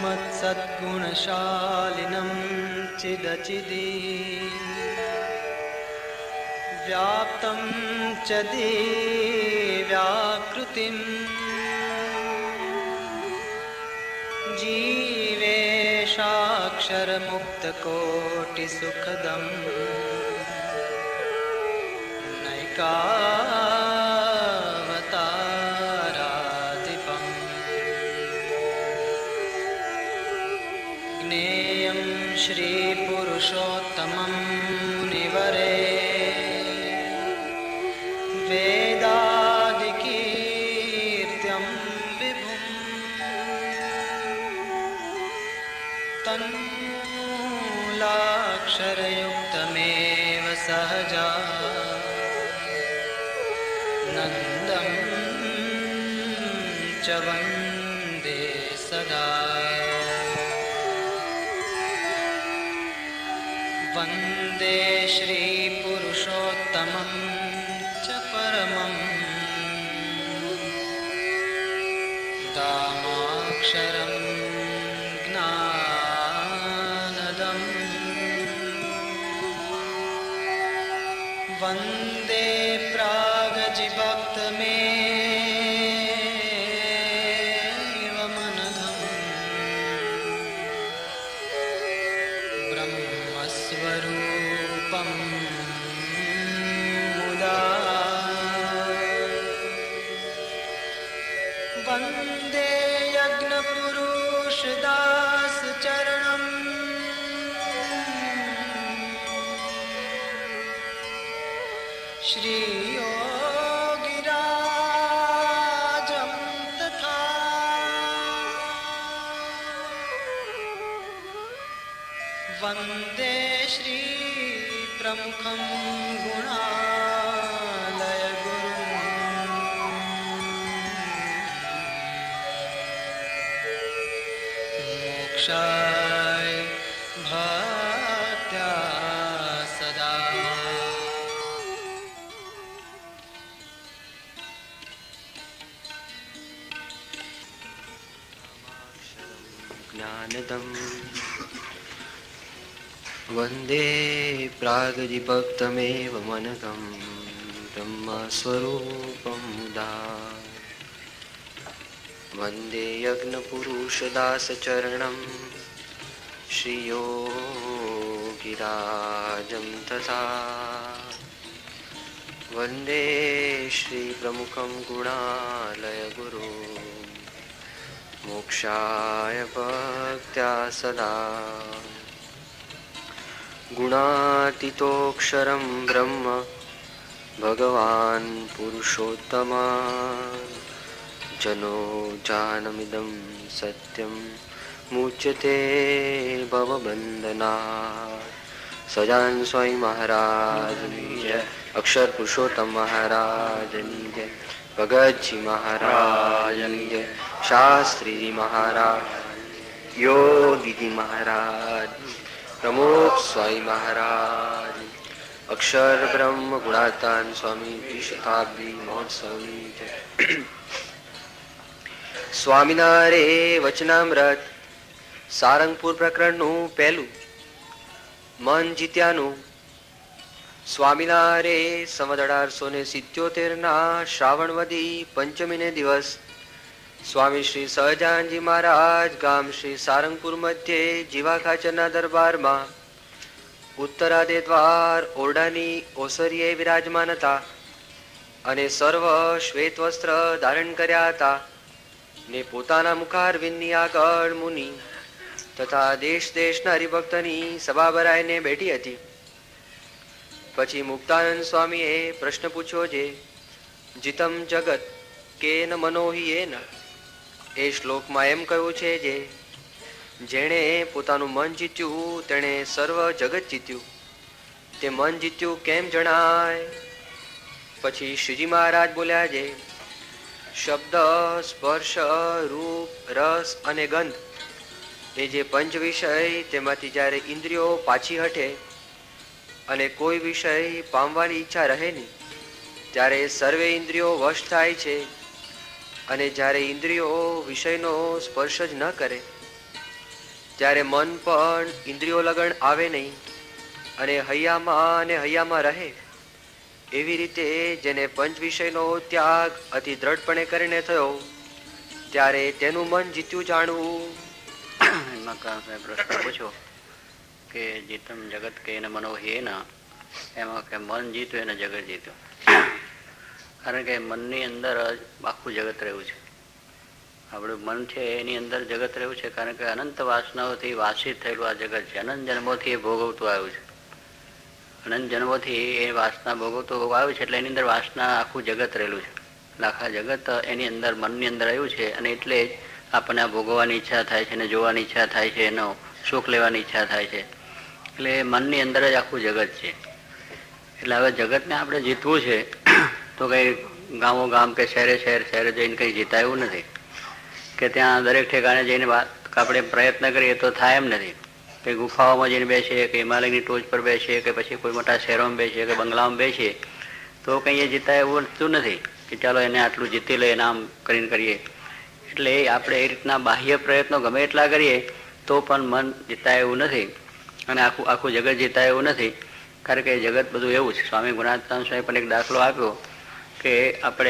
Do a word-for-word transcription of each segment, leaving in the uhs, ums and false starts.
श्रीमत्सद्गुणशालिनं चिदचिदि व्याप्तं च दिव्याकृतिम् जीवेशाक्षरमुक्तकोटिसुखदम् नैकावताराधिपम् ज्ञेयं श्रीपुरुषोत्तमं मुनिवरे वेदादिकीर्त्यं विभुम् तन्मूलाक्षरयुक्तमेव सहजा नन्दं च वन्दे सदा वन्दे श्रीपुरुषोत्तमं च परमं दामाक्षरं ज्ञानदम् वन्दे प्रागजिभक्तमेवमनघम् ब्रह्मस्वरूपं मुदा वन्दे यज्ञपुरुषदासचरणम् श्रीयोगिराजं तथा वन्दे श्रीप्रमुखं गुणालयगुरुम् मोक्षाय भक्त्या सदा ज्ञानदम् वन्दे प्रागजिभक्तमेव मनघं ब्रह्मस्वरूपं मुदा वन्दे यज्ञपुरुषदासचरणं श्रीयोगिराजं तथा वन्दे श्रीप्रमुखं गुणालयगुरुं मोक्षाय भक्त्या सदा गुणातीतोऽक्षरं ब्रह्म भगवान् पुरुषोत्तमा जनो जानमिदं सत्यं मुच्यते भवबन्धनात् सजान स्वामी महाराज जय अक्षर पुरुषोत्तम महाराज जय भगत जी महाराज जय शास्त्री जी महाराज योगी जी महाराज प्रमुख स्वामी महाराज अक्षर ब्रह्म गुणातान स्वामी शताब्दी महोत्सव स्वामीनारे वचनामृत सारंगपुर प्रकरणનું પહેલું મન જીત્યાનું સ્વામિનારે સંવત અઢારસો ને સિત્યોતેર ના શ્રાવણવદી પંચમીને દિવસ સ્વામી શ્રી સહજાનજી મહારાજ ગામ શ્રી સારંગપુર મધ્યે જીવા ખાચરના દરબારમાં ઉત્તરાદે દ્વાર ઓરડાની ઓસરીએ વિરાજમાન હતા અને સર્વ શ્વેત વસ્ત્ર ધારણ કર્યા હતા ને પોતાના મુખારવિંદની આગળ મુનિ તથા દેશ દેશના હરિભક્તની સભા ભરાઈને બેઠી હતી. પછી મુક્તાનંદ સ્વામીએ પ્રશ્ન પૂછ્યો છે, જીતમ જગત કેન મનોહિયેન. એ શ્લોકમાં એમ કહ્યું છે જે જેણે પોતાનું મન જીત્યું તેણે સર્વ જગત જીત્યું. તે મન જીત્યું કેમ જણાય? પછી શ્રીજી મહારાજ બોલ્યા છે, શબ્દ સ્પર્શ રૂપ રસ અને ગંધ એ જે પંચ વિષય તેમાંથી જ્યારે ઇન્દ્રિયો પાછી હટે અને કોઈ વિષય પામવાની ઈચ્છા રહે નહીં ત્યારે સર્વે ઇન્દ્રિયો વશ થાય છે અને જ્યારે ઇન્દ્રિયો વિષયનો સ્પર્શ જ ન કરે ત્યારે મન પણ ઇન્દ્રિયો લગણ આવે નહીં અને હૈયામાં અને હૈયામાં રહે. એવી રીતે જેને પંચ વિષયનો ત્યાગ અતિ દ્રઢપણે કરીને થયો ત્યારે તેનું મન જીત્યું જાણવું. એમાં પ્રશ્ન પૂછ્યો કે જીતમ જગત કે એને મનો હે ના, એમાં કે મન જીત્યું એને જગત જીત્યું. કારણ કે મનની અંદર જ આખું જગત રહ્યું છે. આપણું મન છે એની અંદર જગત રહ્યું છે, કારણ કે અનંત વાસનાઓથી વાસિત થયેલું આ જગત છે. અનંત જન્મોથી એ ભોગવતું આવ્યું છે. અનંત જન્મોથી એ વાસના ભોગવતું આવ્યું છે, એટલે એની અંદર વાસના આખું જગત રહેલું છે. આખા જગત એની અંદર મનની અંદર રહ્યું છે, અને એટલે જ આપણને આ ભોગવવાની ઈચ્છા થાય છે, એને જોવાની ઈચ્છા થાય છે, એનો સુખ લેવાની ઈચ્છા થાય છે. એટલે મનની અંદર જ આખું જગત છે. એટલે હવે જગતને આપણે જીતવું છે તો કંઈ ગામો ગામ કે શહેરે શહેર શહેરે જઈને કંઈ જીતાય એવું નથી, કે ત્યાં દરેક ઠેકાણે જઈને વાત આપણે પ્રયત્ન કરીએ તો થાય એમ નથી. કે ગુફાઓમાં જઈને બેસીએ, કે હિમાલયની ટોચ પર બેસીએ, કે પછી કોઈ મોટા શહેરોમાં બેસીએ, કે બંગલામાં બેસીએ તો કંઈ એ જીતાય એવું નથી કે ચાલો એને આટલું જીતી લઈએ નામ કરીને કરીએ. એટલે આપણે એ રીતના બાહ્ય પ્રયત્નો ગમે એટલા કરીએ તો પણ મન જીતાય એવું નથી, અને આખું આખું જગત જીતાય એવું નથી. કારણ કે જગત બધું એવું છે. સ્વામી ગુણાત્મા સ્વામી પણ એક દાખલો આપ્યો કે આપણે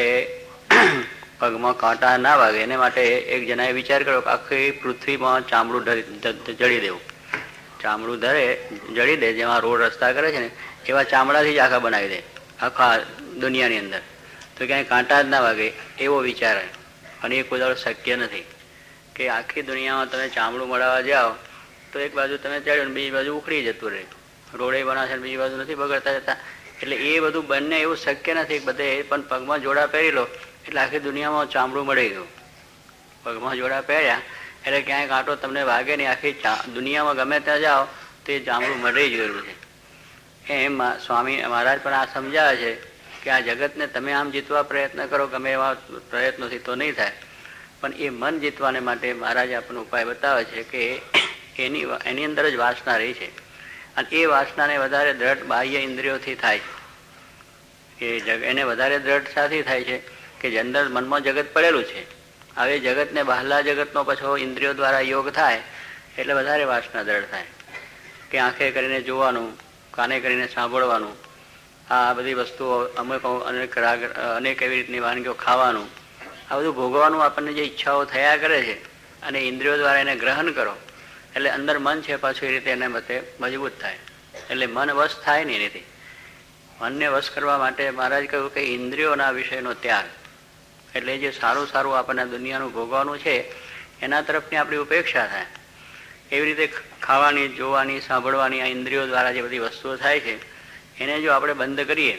પગમાં કાંટા ના વાગે એને માટે એક જણાએ વિચાર કર્યો કે આખી પૃથ્વીમાં ચામડું જડી દેવું. ચામડું ધરે જડી દે, જેમાં રોડ રસ્તા કરે છે ને એવા ચામડાથી જ આખા બનાવી દે આખા દુનિયાની અંદર, તો ક્યાંય કાંટા જ ના વાગે એવો વિચાર. અને એ કોઈ દાડો શક્ય નથી કે આખી દુનિયામાં તમે ચામડું મળવા જાઓ તો એક બાજુ તમે ચડ્યો ને બીજી બાજુ ઉખડી જતું રહે, રોડે બનાવશે ને બીજી બાજુ નથી બગડતા જતા. એટલે એ બધું બંને એવું શક્ય નથી. બધે પણ પગમાં જોડા પહેરી લો એટલે આખી દુનિયામાં ચામડું મળી ગયું. પગમાં જોડા પહેર્યા એટલે ક્યાંય કાંટો તમને વાગે નહીં, આખી દુનિયામાં ગમે ત્યાં જાઓ તો એ ચામડું મળી જ ગયેલું છે. એમ સ્વામી મહારાજ પણ આ સમજાવે છે કે આ જગતને તમે આમ જીતવા પ્રયત્ન કરો ગમે એવા પ્રયત્નોથી તો નહીં થાય, પણ એ મન જીતવાને માટે મહારાજ આપણને ઉપાય બતાવે છે કે એની એની અંદર જ વાસના રહી છે, અને એ વાસનાને વધારે દ્રઢ બાહ્ય ઇન્દ્રિયોથી થાય છે. એ જગ એને વધારે દ્રઢતાથી થાય છે કે જે અંદર મનમાં જગત પડેલું છે. હવે જગતને બહારના જગતનો પાછો ઇન્દ્રિયો દ્વારા યોગ થાય એટલે વધારે વાસના દ્રઢ થાય. કે આંખે કરીને જોવાનું, કાને કરીને સાંભળવાનું, આ બધી વસ્તુઓ અમુક અનેક રાગ અનેક એવી રીતની વાનગીઓ ખાવાનું, આ બધું ભોગવાનું આપણને જે ઈચ્છાઓ થયા કરે છે અને ઇન્દ્રિયો દ્વારા એને ગ્રહણ કરો એટલે અંદર મન છે પાછું એ રીતે એને મતે મજબૂત થાય. એટલે મન વશ થાય નહીં એનાથી. મનને વશ કરવા માટે મહારાજ કહ્યું કે ઇન્દ્રિયોના વિષયનો ત્યાગ, એટલે જે સારું સારું આપણને દુનિયાનું ભોગવાનું છે એના તરફની આપણી ઉપેક્ષા થાય. એવી રીતે ખાવાની, જોવાની, સાંભળવાની આ ઇન્દ્રિયો દ્વારા જે બધી વસ્તુઓ થાય છે એને જો આપણે બંધ કરીએ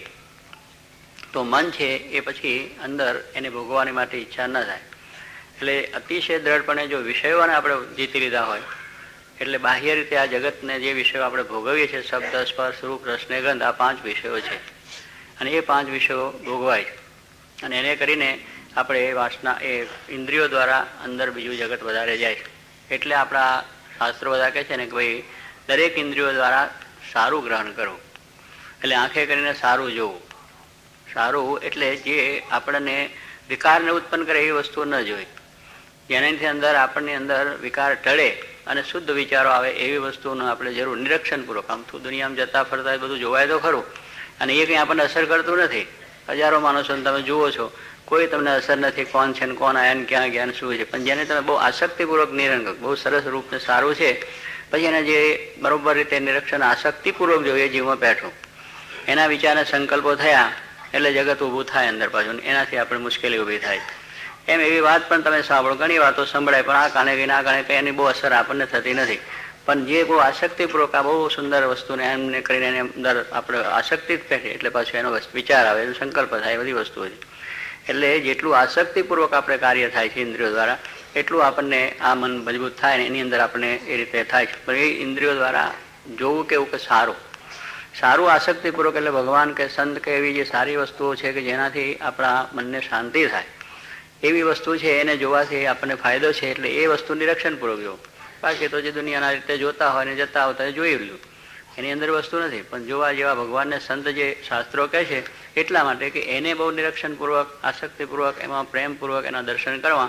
તો મન છે એ પછી અંદર એને ભોગવાની માટે ઈચ્છા ન થાય. એટલે અતિશય દ્રઢપણે જો વિષયોને આપણે જીતી લીધા હોય એટલે બાહ્ય રીતે આ જગતને જે વિષયો આપણે ભોગવીએ છીએ, શબ્દ, સ્પર્શ, રૂપ, રસ ને ગંધ, આ પાંચ વિષયો છે, અને એ પાંચ વિષયો ભોગવાય છે. અને એને કરીને આપણે એ વાસના એ ઇન્દ્રિયો દ્વારા અંદર બીજું જગત વધારે જાય છે. એટલે આપણા શાસ્ત્રો બધા કહે છે ને કે ભાઈ દરેક ઇન્દ્રિયો દ્વારા સારું ગ્રહણ કરવું, એટલે આંખે કરીને સારું જોવું. સારું એટલે જે આપણને વિકારને ઉત્પન્ન કરે એવી વસ્તુ ન જોઈ, જેનાથી અંદર આપણની અંદર વિકાર ટળે અને શુદ્ધ વિચારો આવે એવી વસ્તુનું આપણે જરૂર નિરીક્ષણપૂર્વક. આમ તો દુનિયામાં જતા ફરતા બધું જોવાય તો ખરું, અને એ કંઈ આપણને અસર કરતું નથી. હજારો માણસોને તમે જુઓ છો, કોઈ તમને અસર નથી કોણ છે ને કોણ આયા ને ક્યાં ગયા શું છે. પણ જેને તમે બહુ આસક્તિપૂર્વક નિરંકક, બહુ સરસ રૂપને સારું છે, પછી એને જે બરોબર રીતે નિરીક્ષણ આસક્તિપૂર્વક જોઈએ જીવમાં બેઠું, એના વિચારને સંકલ્પો થયા એટલે જગત ઊભું થાય અંદર પાછું, એનાથી આપણે મુશ્કેલી ઊભી થાય. એમ એવી વાત પણ તમે સાંભળો, ઘણી વાતો સંભળાય પણ આ કાને ગઈ ના કાને કંઈ એની બહુ અસર આપણને થતી નથી. પણ જે બહુ આસક્તિપૂર્વક આ બહુ સુંદર વસ્તુને એમને કરીને એની અંદર આપણે આસક્તિ જ બેઠે એટલે પાછું એનો વિચાર આવે, એનો સંકલ્પ થાય, એ બધી વસ્તુઓ છે. એટલે જેટલું આસક્તિપૂર્વક આપણે કાર્ય થાય છે ઇન્દ્રિયો દ્વારા એટલું આપણને આ મન મજબૂત થાય ને એની અંદર આપણને એ રીતે થાય છે. પણ એ ઇન્દ્રિયો દ્વારા જોવું કેવું કે સારું સારું આસક્તિપૂર્વક એટલે ભગવાન કે સંત કે એવી જે સારી વસ્તુઓ છે કે જેનાથી આપણા મનને શાંતિ થાય એવી વસ્તુ છે, એને જોવાથી આપણને ફાયદો છે. એટલે એ વસ્તુ નિરીક્ષણપૂર્વક જોવું. બાકી તો જે દુનિયાના રીતે જોતા હોય ને જતા આવતા એ જોઈ રહ્યું, એની અંદર વસ્તુ નથી. પણ જોવા જેવા ભગવાનને સંત જે શાસ્ત્રો કહે છે એટલા માટે કે એને બહુ નિરીક્ષણપૂર્વક આસક્તિપૂર્વક એમાં પ્રેમપૂર્વક એના દર્શન કરવા તો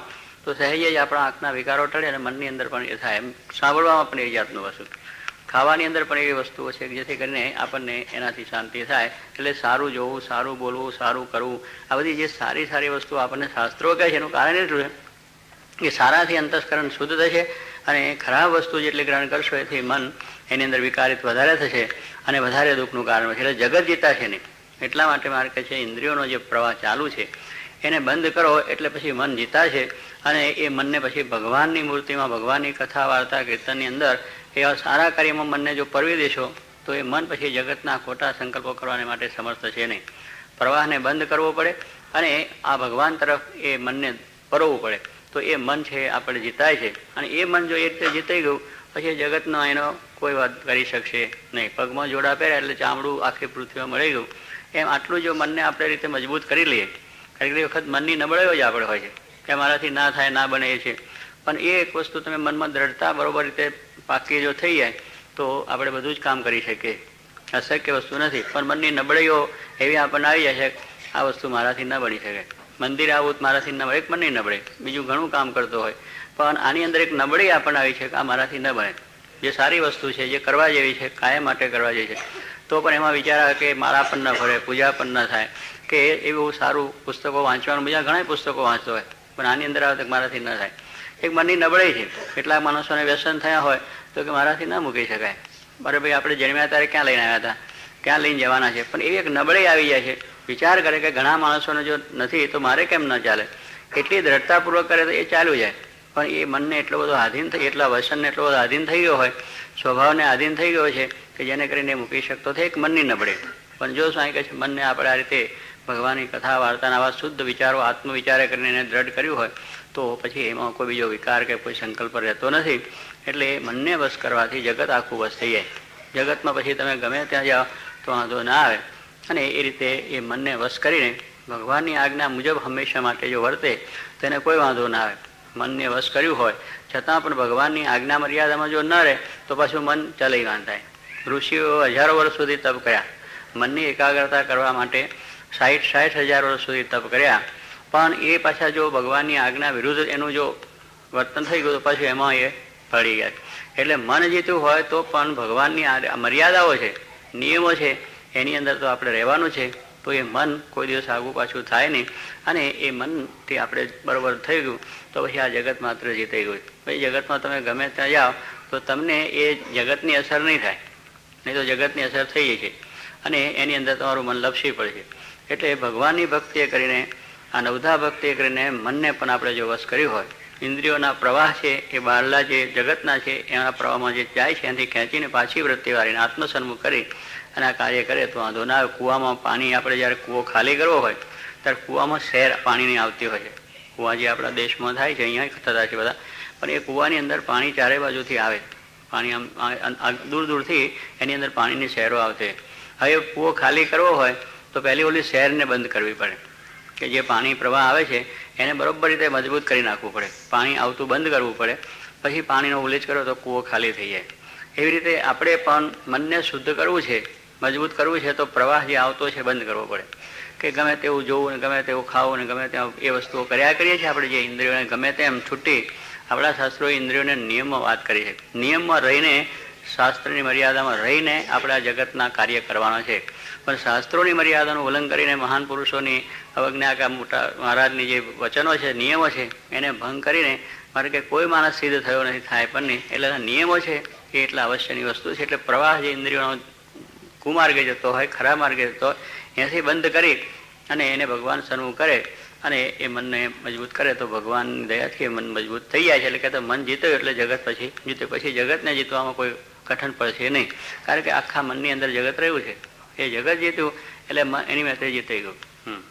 તો સહેજ જ આપણા આંખના વિકારો ટળે અને મનની અંદર પણ એ થાય. એમ સાંભળવામાં પણ એ જાતનું વસ્તુ, ખાવાની અંદર પણ એવી વસ્તુઓ છે જેથી કરીને આપણને એનાથી શાંતિ થાય. એટલે સારું જોવું, સારું બોલવું, સારું કરવું, આ બધી જે સારી સારી વસ્તુઓ આપણને શાસ્ત્રો કહે છે એનું કારણ એટલું છે કે સારાથી અંતસ્કરણ શુદ્ધ થશે અને ખરાબ વસ્તુ જેટલી ગ્રહણ કરશો એથી મન એની અંદર વિકારિત વધારે થશે અને વધારે દુઃખનું કારણ છે. એટલે જગત જીતા છે નહીં. એટલા માટે મારે કહે છે ઇન્દ્રિયોનો જે પ્રવાહ ચાલુ છે એને બંધ કરો એટલે પછી મન જીતા છે અને એ મનને પછી ભગવાનની મૂર્તિમાં, ભગવાનની કથા, વાર્તા, કીર્તનની અંદર એવા સારા કાર્યમાં મનને જો પરવી દેશો તો એ મન પછી જગતના ખોટા સંકલ્પો કરવાને માટે સમર્થ છે નહીં. પ્રવાહને બંધ કરવો પડે અને આ ભગવાન તરફ એ મનને પરવવું પડે તો એ મન છે આપણે જીતાય છે. અને એ મન જો એ રીતે જીતાઈ ગયું પછી જગતનો એનો કોઈ વાત કરી શકશે નહીં. પગમાં જોડા પહેર્યા એટલે ચામડું આખી પૃથ્વીમાં મળી ગયું. એમ આટલું જો મનને આપણે રીતે મજબૂત કરી લઈએ, કેટલી વખત મનની નબળાઈઓ જ આપણે હોય છે કે મારાથી ના થાય, ના બને છે, પણ એ એક વસ્તુ તમે મનમાં દ્રઢતા બરોબર રીતે પાકી જો થઈ જાય તો આપણે બધું જ કામ કરી શકીએ. અશક્ય વસ્તુ નથી. પણ મનની નબળાઈઓ એવી આપણને આવી જાય છે આ વસ્તુ મારાથી ન બની શકે, મંદિર આવું મારાથી ન બને, એક મનની નબળાઈ, બીજું ઘણું કામ કરતો હોય પણ આની અંદર એક નબળાઈ આપણને આવી છે કે આ મારાથી ન બને. જે સારી વસ્તુ છે, જે કરવા જેવી છે, કાયમ માટે કરવા જેવી છે, તો પણ એમાં વિચાર આવે કે મારા પણ ન ફરે, પૂજા પણ ન થાય, કે એવું સારું પુસ્તકો વાંચવાનું, બીજા ઘણા પુસ્તકો વાંચતો હોય પણ આની અંદર આવે તો મારાથી ન થાય. એક મનની નબળાઈ છે. કેટલાક માણસોને વ્યસન થયા હોય તો કે મારાથી ન મૂકી શકાય. બરાબર, ભાઈ આપણે જન્મ્યા ત્યારે ક્યાં લઈને આવ્યા હતા, ક્યાં લઈને જવાના છે, પણ એવી એક નબળાઈ આવી જાય છે. વિચાર કરે કે ઘણા માણસોને જો નથી તો મારે કેમ ન ચાલે, એટલી દ્રઢતાપૂર્વક કરે તો એ ચાલ્યું જાય. પણ એ મનને એટલો બધો આધીન થઈ, એટલા વસનને એટલો બધો આધીન થઈ ગયો હોય, સ્વભાવને આધીન થઈ ગયો છે કે જેને કરીને મૂકી શકતો થાય. એક મનની નબળે. પણ જો સ્વામી કહે છે મનને આપણે આ રીતે ભગવાનની કથા, વાર્તાના આવા શુદ્ધ વિચારો, આત્મવિચારે કરીને એને દ્રઢ કર્યું હોય તો પછી એમાં કોઈ બીજો વિકાર કે કોઈ સંકલ્પ રહેતો નથી. એટલે મનને વશ કરવાથી જગત આખું વશ થઈ જાય. જગતમાં પછી તમે ગમે ત્યાં જાઓ તો વાંધો ના આવે. અને એ રીતે એ મનને વશ કરીને ભગવાનની આજ્ઞા મુજબ હંમેશા માટે જો વર્તે તેને કોઈ વાંધો ના આવે. મનને વશ કર્યું હોય છતાં પણ ભગવાનની આજ્ઞા મર્યાદામાં જો ન રહે તો પાછું મન ચલૈવાન થાય. ઋષિઓ હજારો વર્ષ સુધી તપ કર્યા, મનની એકાગ્રતા કરવા માટે સાઠ સાઠ હજાર વર્ષ સુધી તપ કર્યા, પણ એ પાછા જો ભગવાનની આજ્ઞા વિરુદ્ધ એનું જો વર્તન થઈ ગયું તો પાછું એમાં એ પડી ગયા. એટલે મન જીતું હોય તો પણ ભગવાનની મર્યાદાઓ છે, નિયમો છે, એની અંદર તો આપણે રહેવાનું છે. તો એ મન કોઈ દિવસ આગું પાછું થાય નહીં. અને એ મનથી આપણે બરાબર થઈ ગયું તો પછી આ જગત માત્ર જીતાઈ ગયું. પછી જગતમાં તમે ગમે ત્યાં જાઓ તો તમને એ જગતની અસર નહીં થાય, નહીં તો જગતની અસર થઈ જાય છે અને એની અંદર તમારું મન લપસી પડશે. એટલે ભગવાનની ભક્તિ કરીને, આ નવધા ભક્તિ કરીને મનને પણ આપણે જો વશ કર્યું હોય, ઇન્દ્રિયોના પ્રવાહ છે એ બહારલા જે જગતના છે એના પ્રવાહમાં જે જાય છે એનાથી ખેંચીને પાછી વૃત્તિ વાળીને આત્મસન્મુખ કરી અને આ કાર્ય કરે તો વાંધો ના આવે. કૂવામાં પાણી આપણે જ્યારે કૂવો ખાલી કરવો હોય ત્યારે કૂવામાં શહેર પાણીની આવતી હોય છે. કૂવા જે આપણા દેશમાં થાય છે, અહીંયા થતા છે બધા, પણ એ કૂવાની અંદર પાણી ચારે બાજુથી આવે. પાણી આમ દૂર દૂરથી એની અંદર પાણીની શહેરો આવશે. હવે કૂવો ખાલી કરવો હોય તો પહેલી ઓલી શહેરને બંધ કરવી પડે કે જે પાણી પ્રવાહ આવે છે એને બરોબર રીતે મજબૂત કરી નાખવું પડે. પાણી આવતું બંધ કરવું પડે, પછી પાણીનો ઉલ્લેખ કરો તો કૂવો ખાલી થઈ જાય. એવી રીતે આપણે પણ મનને શુદ્ધ કરવું છે, મજબૂત કરવું છે તો પ્રવાહ જે આવતો છે બંધ કરવો પડે. કે ગમે તેવું જોવું ને ગમે તેવું ખાવું ને ગમે ત્યાં એ વસ્તુઓ કર્યા કરીએ છીએ આપણે, જે ઇન્દ્રિયોને ગમે તેમ છૂટી. આપણા શાસ્ત્રોએ ઇન્દ્રિયોને નિયમમાં વાત કરી છે. નિયમમાં રહીને, શાસ્ત્રની મર્યાદામાં રહીને આપણા જગતના કાર્ય કરવાના છે. પણ શાસ્ત્રોની મર્યાદાનું ઉલ્લંઘન કરીને, મહાન પુરુષોની અવજ્ઞા કે મોટા મહારાજની જે વચનો છે, નિયમો છે, એને ભંગ કરીને મારે કે કોઈ માણસ સિદ્ધ થયો નથી, થાય પણ નહીં. એટલે નિયમો છે એ એટલા અવશ્યની વસ્તુ છે. એટલે પ્રવાહ જે ઇન્દ્રિયોનો કુમાર્ગે જતો હોય, ખરા માર્ગે જતો હોય, એનાથી બંધ કરી અને એને ભગવાન સન્મુખ કરે અને એ મનને મજબૂત કરે તો ભગવાનની દયાથી એ મન મજબૂત થઈ જાય છે. એટલે કે મન જીત્યું એટલે જગત પછી જીતે. પછી જગતને જીતવામાં કોઈ કઠણ પડશે નહીં, કારણ કે આખા મનની અંદર જગત રહ્યું છે. એ જગત જીત્યું એટલે એની મેં જીતાઈ ગયું. હમ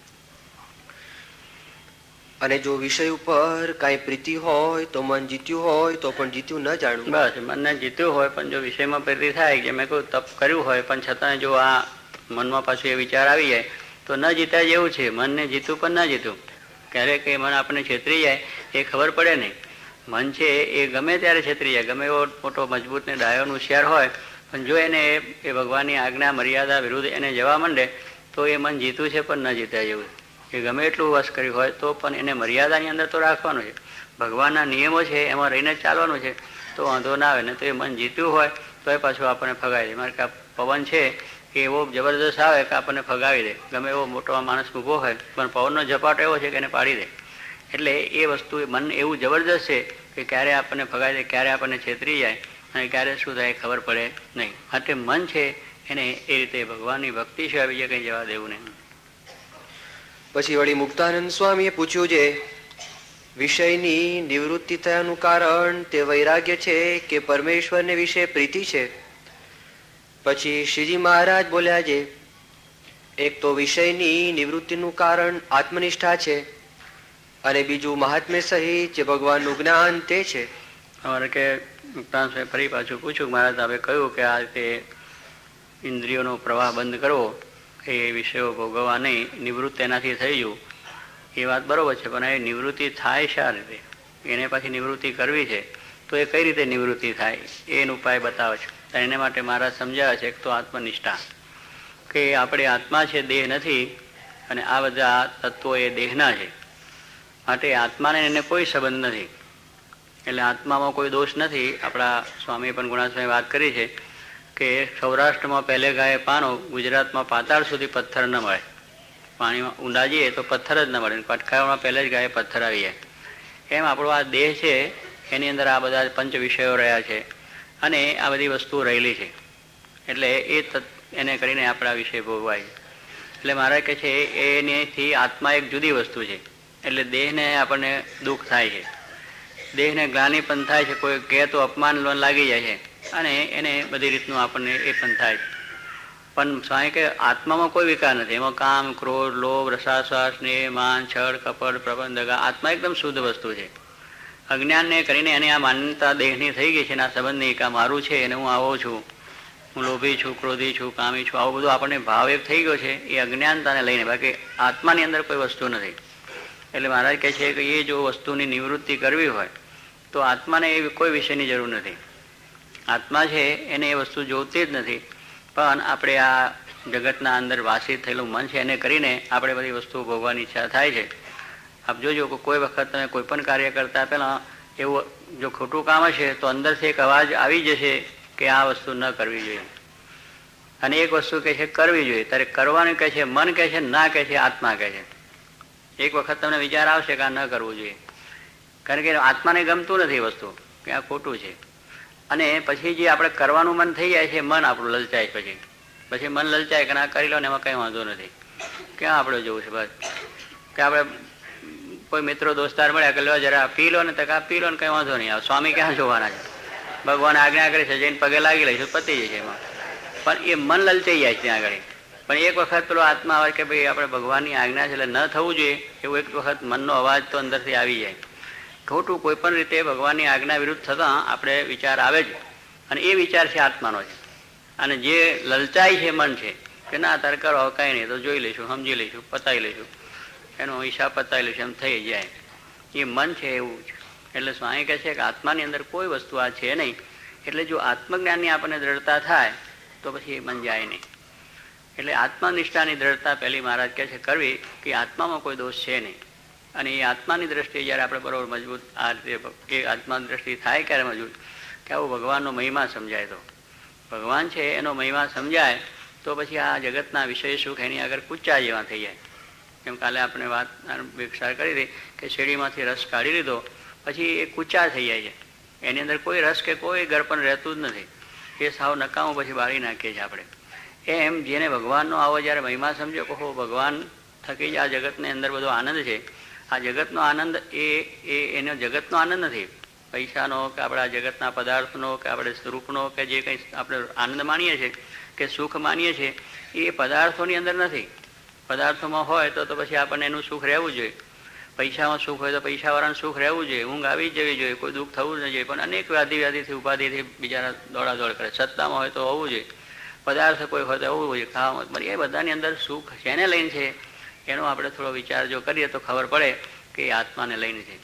અને જો વિષય ઉપર કાંઈ પ્રીતિ હોય તો મન જીત્યું હોય તો પણ જીત્યું ન જાણવું. બસ, મનને જીત્યું હોય પણ જો વિષયમાં પ્રીતિ થાય, કે મેં કહ્યું તપ કર્યું હોય પણ છતાં જો આ મનમાં પાછું એ વિચાર આવી જાય તો ન જીતાય જેવું છે. મનને જીતું પણ ન જીતું. ક્યારેક એ મન આપણને છેતરી જાય એ ખબર પડે નહીં. મન છે એ ગમે ત્યારે છેતરી જાય, ગમે એવો મોટો મજબૂત ને ડાયોનો હોશિયાર હોય, પણ જો એને એ ભગવાનની આજ્ઞા મર્યાદા વિરુદ્ધ એને જવા માંડે તો એ મન જીતું છે પણ ન જીતાય જેવું. એ ગમે એટલું વશ કર્યું હોય તો પણ એને મર્યાદાની અંદર તો રાખવાનું છે. ભગવાનના નિયમો છે એમાં રહીને જ ચાલવાનું છે તો વાંધો ના આવે. ને તો એ મન જીત્યું હોય તો એ પાછું આપણને ફગાવી દે. મારે કે પવન છે કે એવો જબરદસ્ત આવે કે આપણને ફગાવી દે. ગમે એવો મોટો માણસ ઊભો હોય પણ પવનનો ઝપાટ એવો છે કે એને પાડી દે. એટલે એ વસ્તુ મન એવું જબરદસ્ત છે કે ક્યારે આપણને ફગાવી દે, ક્યારે આપણને છેતરી જાય અને ક્યારે શું થાય ખબર પડે નહીં. માટે મન છે એને એ રીતે ભગવાનની ભક્તિ સિવાય બીજે કંઈ જવા દેવું નહીં. પછી વળી મુક્તાનંદ સ્વામીએ પૂછ્યું છે, વિષયની નિવૃત્તિ થયાનું કારણ તે વૈરાગ્ય છે કે પરમેશ્વરને વિશે પ્રીતિ છે? પછી શ્રીજી મહારાજ બોલ્યા છે, એક તો વિષયની નિવૃત્તિનું કારણ આત્મનિષ્ઠા છે અને બીજું મહાત્મ્ય સહિત જે ભગવાનનું જ્ઞાન તે છે. અમારે કે મુક્તાન સ્વામી ફરી પાછું પૂછ્યું, મહારાજ આપણે કહ્યું કે આ રીતે ઇન્દ્રિયોનો પ્રવાહ બંધ કરવો, એ વિષયો ભોગવવા નહીં, નિવૃત્ત એનાથી થઈ જવું, એ વાત બરાબર છે. પણ એ નિવૃત્તિ થાય શા રીતે? એને પાછી નિવૃત્તિ કરવી છે તો એ કઈ રીતે નિવૃત્તિ થાય એનો ઉપાય બતાવે છે. એને માટે મહારાજ સમજાવે છે એક તો આત્મનિષ્ઠા, કે આપણે આત્મા છે, દેહ નથી, અને આ બધા તત્વો એ દેહના છે. માટે આત્માને એને કોઈ સંબંધ નથી, એટલે આત્મામાં કોઈ દોષ નથી. આપણા સ્વામી પણ ગુણાસ્વામી વાત કરી છે કે સૌરાષ્ટ્રમાં પહેલે ગાય પાનો, ગુજરાતમાં પાતાળ સુધી પથ્થર ન મળે. પાણીમાં ઊંડા જઈએ તો પથ્થર જ ન મળે, કટકામાં પહેલે જ ગાય પથ્થર આવી જાય. એમ આપણો આ દેહ છે એની અંદર આ બધા પંચ વિષયો રહ્યા છે અને આ બધી વસ્તુઓ રહેલી છે. એટલે એ એને કરીને આપણા વિષય ભોગવાય. એટલે મારે કહે છે એનેથી આત્મા એક જુદી વસ્તુ છે. એટલે દેહને આપણને દુઃખ થાય છે, દેહને ગ્લાનિ પણ થાય છે, કોઈ કહે તો અપમાન લાગી જાય છે અને એને બધી રીતનું આપણને એ પણ થાય છે. પણ સ્વામી કે આત્મામાં કોઈ વિકાર નથી. એમાં કામ, ક્રોધ, લોભ, રસાસ્વાસ, સ્નેહ, માન, છળ, કપટ, પ્રબંધગા, આત્મા એકદમ શુદ્ધ વસ્તુ છે. અજ્ઞાનને કરીને એને આ માન્યતા દેહની થઈ ગઈ છે, એના સંબંધની, કે મારું છે અને હું આવો છું, હું લોભી છું, ક્રોધી છું, કામી છું, આવું બધું આપણને ભાવ એક થઈ ગયો છે. એ અજ્ઞાનતાને લઈને, બાકી આત્માની અંદર કોઈ વસ્તુ નથી. એટલે મહારાજ કહે છે કે એ જો વસ્તુની નિવૃત્તિ કરવી હોય તો આત્માને એ કોઈ વિષયની જરૂર નથી. આત્મા છે એને એ વસ્તુ જોતી જ નથી. પણ આપણે આ જગતના અંદર વાસી થયેલું મન છે એને કરીને આપણે બધી વસ્તુઓ ભોગવાની ઈચ્છા થાય છે. આપ જોજો કે કોઈ વખત તમે કોઈ પણ કાર્ય કરતા પહેલાં એવું જો ખોટું કામ હશે તો અંદરથી એક અવાજ આવી જશે કે આ વસ્તુ ન કરવી જોઈએ, અને એક વસ્તુ કહે છે કરવી જોઈએ. ત્યારે કરવાનું કહે છે મન, કહે છે ના, કહે છે આત્મા કહે છે. એક વખત તમને વિચાર આવશે કે આ ન કરવું જોઈએ, કારણ કે આત્માને ગમતું નથી વસ્તુ, કે આ ખોટું છે. અને પછી જે આપણે કરવાનું મન થઈ જાય છે, મન આપણું લલચાય. પછી પછી મન લલચાય કે ના કરી લો ને એમાં કંઈ વાંધો નથી, ક્યાં આપણે જોવું છે. બસ કે આપણે કોઈ મિત્રો દોસ્તાર મળ્યા કે લો જરા પી લો ને, તો આ પી લો ને કંઈ વાંધો નહીં. આવે સ્વામી ક્યાં જોવાના છે? ભગવાન આજ્ઞા કરે છે, જઈને પગે લાગી લઈશું, પતી જશે એમાં. પણ એ મન લલચાઈ જાય છે ત્યાં આગળ. પણ એક વખત પેલો આત્મા આવે કે ભાઈ આપણે ભગવાનની આજ્ઞા છે એટલે ન થવું જોઈએ, એવું એક વખત મનનો અવાજ તો અંદરથી આવી જાય. ખોટું કોઈ પણ રીતે ભગવાનની આજ્ઞા વિરુદ્ધ થતાં આપણે વિચાર આવે જ, અને એ વિચાર છે આત્માનો છે. અને જે લલચાય છે મન છે કે ના તારે કરો કાંઈ નહીં, તો જોઈ લઈશું, સમજી લઈશું, પતાવી લઈશું, એનો હિસાબ પતાવી લઈશું, એમ થઈ જાય. એ મન છે એવું છે. એટલે સ્વામી કહે છે કે આત્માની અંદર કોઈ વસ્તુ આ છે નહીં. એટલે જો આત્મજ્ઞાનની આપણને દ્રઢતા થાય તો પછી એ મન જાય નહીં. એટલે આત્મનિષ્ઠાની દ્રઢતા પહેલી મહારાજ કહે છે કરવી, કે આત્મામાં કોઈ દોષ છે નહીં. અને એ આત્માની દ્રષ્ટિએ જ્યારે આપણે બરાબર મજબૂત આ રીતે એ આત્માની દ્રષ્ટિ થાય ક્યારે મજબૂત, કે આવું ભગવાનનો મહિમા સમજાય. તો ભગવાન છે એનો મહિમા સમજાય તો પછી આ જગતના વિષય સુખ એની આગળ કૂચા જેવા થઈ જાય. એમ કાલે આપણે વાત વિચાર કરી હતી કે શેરડીમાંથી રસ કાઢી લીધો પછી એ કૂચા થઈ જાય છે, એની અંદર કોઈ રસ કે કોઈ ગળપણ રહેતું જ નથી. એ સાવ નકામું પછી બાળી નાખીએ છીએ આપણે. એમ જેને ભગવાનનો આવો જ્યારે મહિમા સમજો કે હો ભગવાન થકી જ આ જગતની અંદર બધો આનંદ છે, આ જગતનો આનંદ એ એ એનો જગતનો આનંદ નથી, પૈસાનો કે આપણા જગતના પદાર્થનો કે આપણે સ્વરૂપનો કે જે કંઈ આપણે આનંદ માનીએ છીએ કે સુખ માનીએ છીએ એ પદાર્થોની અંદર નથી. પદાર્થોમાં હોય તો તો પછી આપણને એનું સુખ રહેવું જોઈએ. પૈસામાં સુખ હોય તો પૈસાવાળાનું સુખ રહેવું જોઈએ, ઊંઘ આવી જ જવી જોઈએ, કોઈ દુઃખ થવું જ જોઈએ. પણ અનેક વ્યાધિ વ્યાધિથી ઉપાધિથી બિચારા દોડાદોડ કરે. સત્તામાં હોય તો હોવું જોઈએ, પદાર્થ કોઈ હોય તો હોવું જોઈએ, ખાવામાં. એ બધાની અંદર સુખ શેને લઈને છે એનો આપણે થોડો વિચાર જો કરીએ તો ખબર પડે કે એ આત્માને લઈને છે,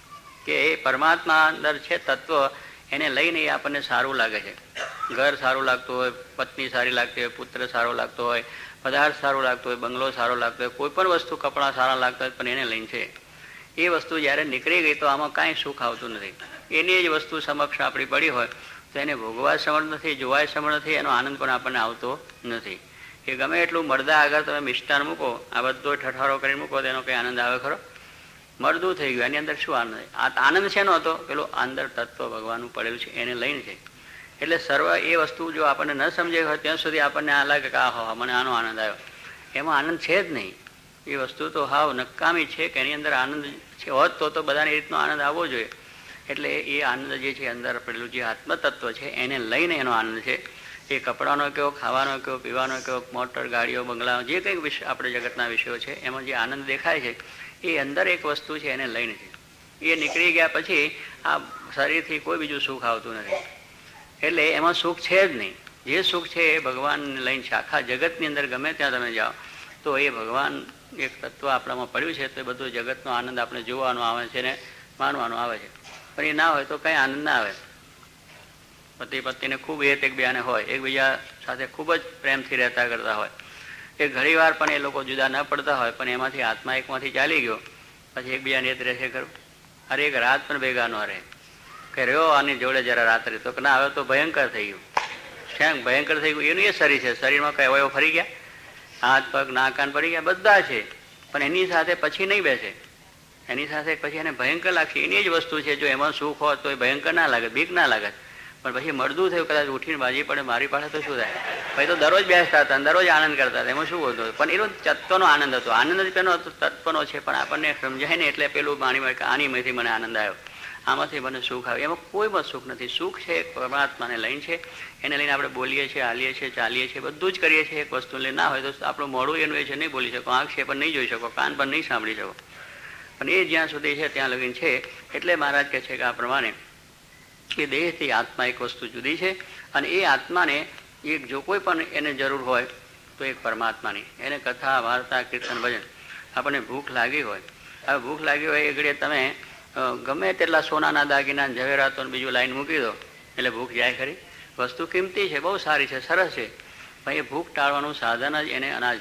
કે એ પરમાત્મા અંદર છે તત્વ, એને લઈને એ આપણને સારું લાગે છે. ઘર સારું લાગતું હોય, પત્ની સારી લાગતી હોય, પુત્ર સારો લાગતો હોય, પદાર્થ સારો લાગતો હોય, બંગલો સારો લાગતો હોય, કોઈ પણ વસ્તુ કપડાં સારા લાગતા હોય, પણ એને લઈને છે. એ વસ્તુ જ્યારે નીકળી ગઈ તો આમાં કાંઈ સુખ આવતું નથી. એની જ વસ્તુ સમક્ષ આપણી પડી હોય તો એને ભોગવા સમર્થ નથી, જોવાય સમર્થ નથી, એનો આનંદ પણ આપણને આવતો નથી. એ ગમે એટલું મરદા આગળ તમે મિષ્ટાન મૂકો, આ બધો ઠઠારો કરીને મૂકો, તેનો કંઈ આનંદ આવે ખરો? મરદું થઈ ગયું, એની અંદર શું આનંદ? આ આનંદ શેનો હતો? પેલો અંદર તત્વ ભગવાનનું પડેલું છે એને લઈને છે. એટલે સર્વ એ વસ્તુ જો આપણને ન સમજાય હોય ત્યાં સુધી આપણને આ લાગે કે આ હો મને આનો આનંદ આવ્યો. એમાં આનંદ છે જ નહીં. એ વસ્તુ તો હાવ નકામી છે કે એની અંદર આનંદ છે હોત તો તો બધાને એ રીતનો આનંદ આવવો જોઈએ. એટલે એ આનંદ જે છે અંદર પડેલું જે આત્મતત્વ છે એને લઈને એનો આનંદ છે. એ કપડાનો કેવો, ખાવાનો કેવો, પીવાનો કેવો, મોટર ગાડીઓ, બંગલાઓ, જે કંઈક વિષય આપણે જગતના વિષયો છે એમાં જે આનંદ દેખાય છે એ અંદર એક વસ્તુ છે એને લઈને છે. એ નીકળી ગયા પછી આ શરીરથી કોઈ બીજું સુખ આવતું નથી. એટલે એમાં સુખ છે જ નહીં. જે સુખ છે એ ભગવાનને લઈને છે. આખા જગતની અંદર ગમે ત્યાં તમે જાઓ તો એ ભગવાન એક તત્વ આપણામાં પડ્યું છે તો એ બધો જગતનો આનંદ આપણે જોવાનો આવે છે ને માનવાનો આવે છે. પણ એ ના હોય તો કંઈ આનંદ ના આવે. પતિ પત્નીને ખૂબ હેત એકબીજાને હોય, એકબીજા સાથે ખૂબ જ પ્રેમથી રહેતા કરતા હોય, એ ઘણી વાર પણ એ લોકો જુદા ન પડતા હોય, પણ એમાંથી આત્મા એકમાંથી ચાલી ગયો પછી એકબીજાને હેત રહેશે ખરું? અરે એક રાત પણ ભેગા ન રહે કે રહ્યો આની જોડે જરા રાત્રે, તો કે ના હવે તો ભયંકર થઈ ગયું. શેમ ભયંકર થઈ ગયું? એનું એ શરીર છે, શરીરમાં કઈ અવયવ ફરી ગયા, હાથ પગ નાક કાન પડી ગયા, બધા છે, પણ એની સાથે પછી નહીં બેસે. એની સાથે પછી એને ભયંકર લાગશે. એની જ વસ્તુ છે. જો એમાં સુખ હોત તો એ ભયંકર ના લાગે, બીક ના લાગે. પણ પછી મળદું થયું, કદાચ ઉઠીને બાજી પડે મારી પાસે તો શું થાય? પછી તો દરરોજ બેસતા હતા, દરરોજ આનંદ કરતા હતા, એમાં શું હતું? પણ એનો તત્વનો આનંદ હતો. આનંદ જ પેલો તત્વનો છે, પણ આપણને સમજાય ને એટલે પેલું માની કે આનીમાંથી મને આનંદ આવ્યો, આમાંથી મને સુખ આવ્યું. એમાં કોઈ પણ સુખ નથી. સુખ છે એક પરમાત્માને લઈને છે. એને લઈને આપણે બોલીએ છીએ, હાલીએ છીએ, ચાલીએ છીએ, બધું જ કરીએ છીએ. એક વસ્તુ લઈને ના હોય તો આપણું મોઢું એનું એ છે, નહીં બોલી શકો, આંખ છે પણ નહીં જોઈ શકો, કાન પણ નહીં સાંભળી શકો. પણ એ જ્યાં સુધી છે ત્યાં લગીન છે. એટલે મહારાજ કહે છે કે આ પ્રમાણે એ દેહથી આત્મા એક વસ્તુ જુદી છે. અને એ આત્માને એક જો કોઈ પણ એને જરૂર હોય તો એક પરમાત્માની, એને કથા, વાર્તા, કીર્તન, ભજન. આપણને ભૂખ લાગી હોય, હવે ભૂખ લાગી હોય એ ઘડીએ તમે ગમે તેટલા સોનાના દાગીના, ઝવેરાતો બીજું લાઈન મૂકી દો એટલે ભૂખ જાય ખરી? વસ્તુ કિંમતી છે, બહુ સારી છે, સરસ છે, પણ એ ભૂખ ટાળવાનું સાધન જ એને અનાજ.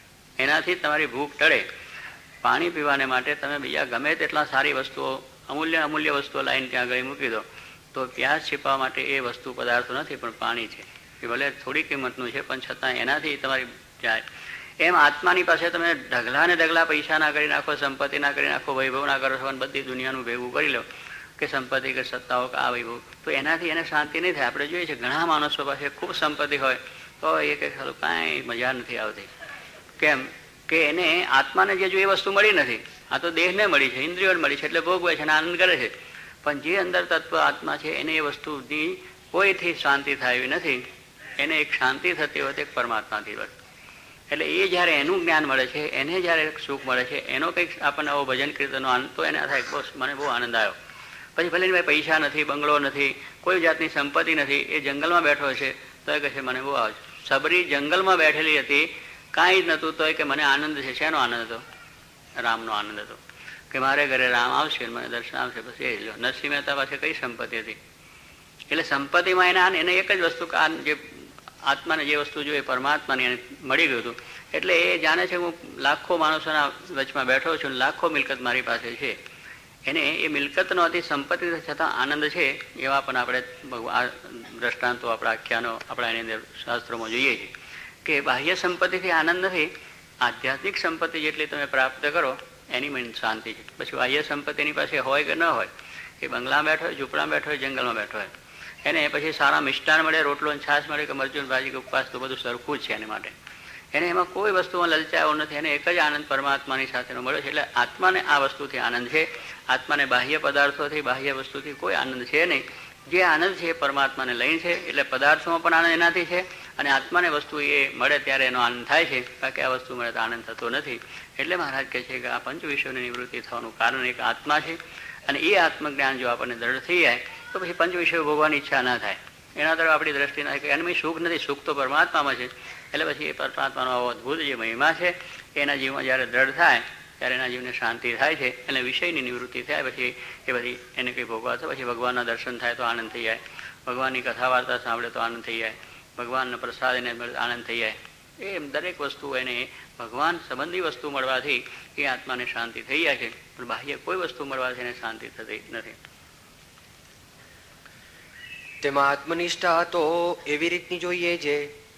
એનાથી તમારી ભૂખ ટળે. પાણી પીવાને માટે તમે બીજા ગમે તેટલા સારી વસ્તુઓ, અમૂલ્ય અમૂલ્ય વસ્તુઓ લાઈન ત્યાં આગળ મૂકી દો તો પ્યાસ છીપવા માટે એ વસ્તુ પદાર્થો નથી, પણ પાણી છે. એ ભલે થોડી કિંમતનું છે પણ છતાં એનાથી તમારી જાય. એમ આત્માની પાસે તમે ઢગલા ને ઢગલા પૈસા ના કરી નાખો, સંપત્તિ ના કરી નાખો, વૈભવ ના કરો છો, બધી દુનિયાનું ભેગું કરી લો કે સંપત્તિ કે સત્તાઓ કે આ વૈભવ, તો એનાથી એને શાંતિ નહીં થાય. આપણે જોઈએ છે ઘણા માણસો પાસે ખૂબ સંપત્તિ હોય તો એ કંઈ ખરું કાંઈ મજા નથી આવતી. કેમ કે એને આત્માને જે જોઈએ એ વસ્તુ મળી નથી. આ તો દેહને મળી છે, ઇન્દ્રિયોને મળી છે એટલે ભોગવે છે અને આનંદ કરે છે. પણ જે અંદર તત્વ આત્મા છે એને એ વસ્તુની કોઈથી શાંતિ થાય એવી નથી. એને એક શાંતિ થતી હોય તો એક પરમાત્માથી હોય. એટલે એ જ્યારે એનું જ્ઞાન મળે છે, એને જ્યારે સુખ મળે છે, એનો કંઈક આપણને આવો ભજન કીર્તનનો આનંદ, તો એને થાય બસ મને બહુ આનંદ આવ્યો. પછી ભલે ભાઈ પૈસા નથી, બંગલો નથી, કોઈ જાતની સંપત્તિ નથી, એ જંગલમાં બેઠો છે તો એ કહે છે મને બહુ આવે. સબરી જંગલમાં બેઠેલી હતી, કાંઈ જ નહોતું, તો એ કે મને આનંદ છે. શેનો આનંદ હતો? રામનો આનંદ હતો કે મારે ઘરે રામ આવશે, મને દર્શન આવશે. બસ એ લો. નરસિંહ મહેતા પાસે કઈ સંપત્તિ હતી? એટલે સંપત્તિમાં એના એને એક જ વસ્તુ, આ જે આત્માને જે વસ્તુ જોઈએ પરમાત્માની એને મળી ગયું હતું. એટલે એ જાણે છે હું લાખો માણસોના વચમાં બેઠો છું, લાખો મિલકત મારી પાસે છે. એને એ મિલકત નહોતી, સંપત્તિ છતાં આનંદ છે. એવા પણ આપણે આ દ્રષ્ટાંતો, આપણા આખ્યાનો આપણા એની અંદર શાસ્ત્રોમાં જોઈએ છીએ કે બાહ્ય સંપત્તિથી આનંદ નથી, આધ્યાત્મિક સંપત્તિ જેટલી તમે પ્રાપ્ત કરો એની મને શાંતિ છે. પછી બાહ્ય સંપત્તિની પાસે હોય કે ન હોય, એ બંગલામાં બેઠો હોય, ઝૂંપડામાં બેઠો હોય, જંગલમાં બેઠો હોય, એને પછી સારા મિષ્ટાન મળે, રોટલો છાશ મળે કે મરચું ભાજી કે ઉપવાસ, તો બધું સરખું જ છે એને માટે. એને એમાં કોઈ વસ્તુમાં લલચાયો નથી. એને એક જ આનંદ પરમાત્માની સાથેનો મળ્યો છે. એટલે આત્માને આ વસ્તુથી આનંદ છે. આત્માને બાહ્ય પદાર્થોથી, બાહ્ય વસ્તુથી કોઈ આનંદ છે નહીં. જે આનંદ છે એ પરમાત્માને લઈને છે. એટલે પદાર્થોમાં પણ આનંદ એનાથી છે અને આત્માને વસ્તુ એ મળે ત્યારે એનો આનંદ થાય છે. બાકી આ વસ્તુ મળે તો આનંદ થતો નથી. એટલે મહારાજ કહે છે કે આ પંચ વિષયોની નિવૃત્તિ થવાનું કારણ એક આત્મા છે. અને એ આત્મજ્ઞાન જો આપણને દ્રઢ થઈ જાય તો પછી પંચ વિષયો ભોગવાની ઈચ્છા ના થાય. એના તરફ આપણી દ્રષ્ટિ ના થાય કે એનું સુખ નથી, સુખ તો પરમાત્મામાં છે. એટલે પછી એ પરમાત્માનો આવો અદભુત જે મહિમા છે એના જીવમાં જ્યારે દ્રઢ થાય ત્યારે એના જીવને શાંતિ થાય છે. એટલે વિષયની નિવૃત્તિ થાય પછી એ બધી એને કંઈ ભોગવા તો પછી ભગવાનના દર્શન થાય તો આનંદ થઈ જાય, ભગવાનની કથા વાર્તા સાંભળે તો આનંદ થઈ જાય, ભગવાનનો પ્રસાદ એને આનંદ થઈ જાય. એમ દરેક વસ્તુ એને ભગવાન સંબંધી વસ્તુ મળવાથી એ આત્માને શાંતિ થઈ જાય છે, પણ બાહ્ય કોઈ વસ્તુ મળવાથી એને શાંતિ થતી નથી. તેમાં આત્મનિષ્ઠા તો એવી રીતની જોઈએ છે,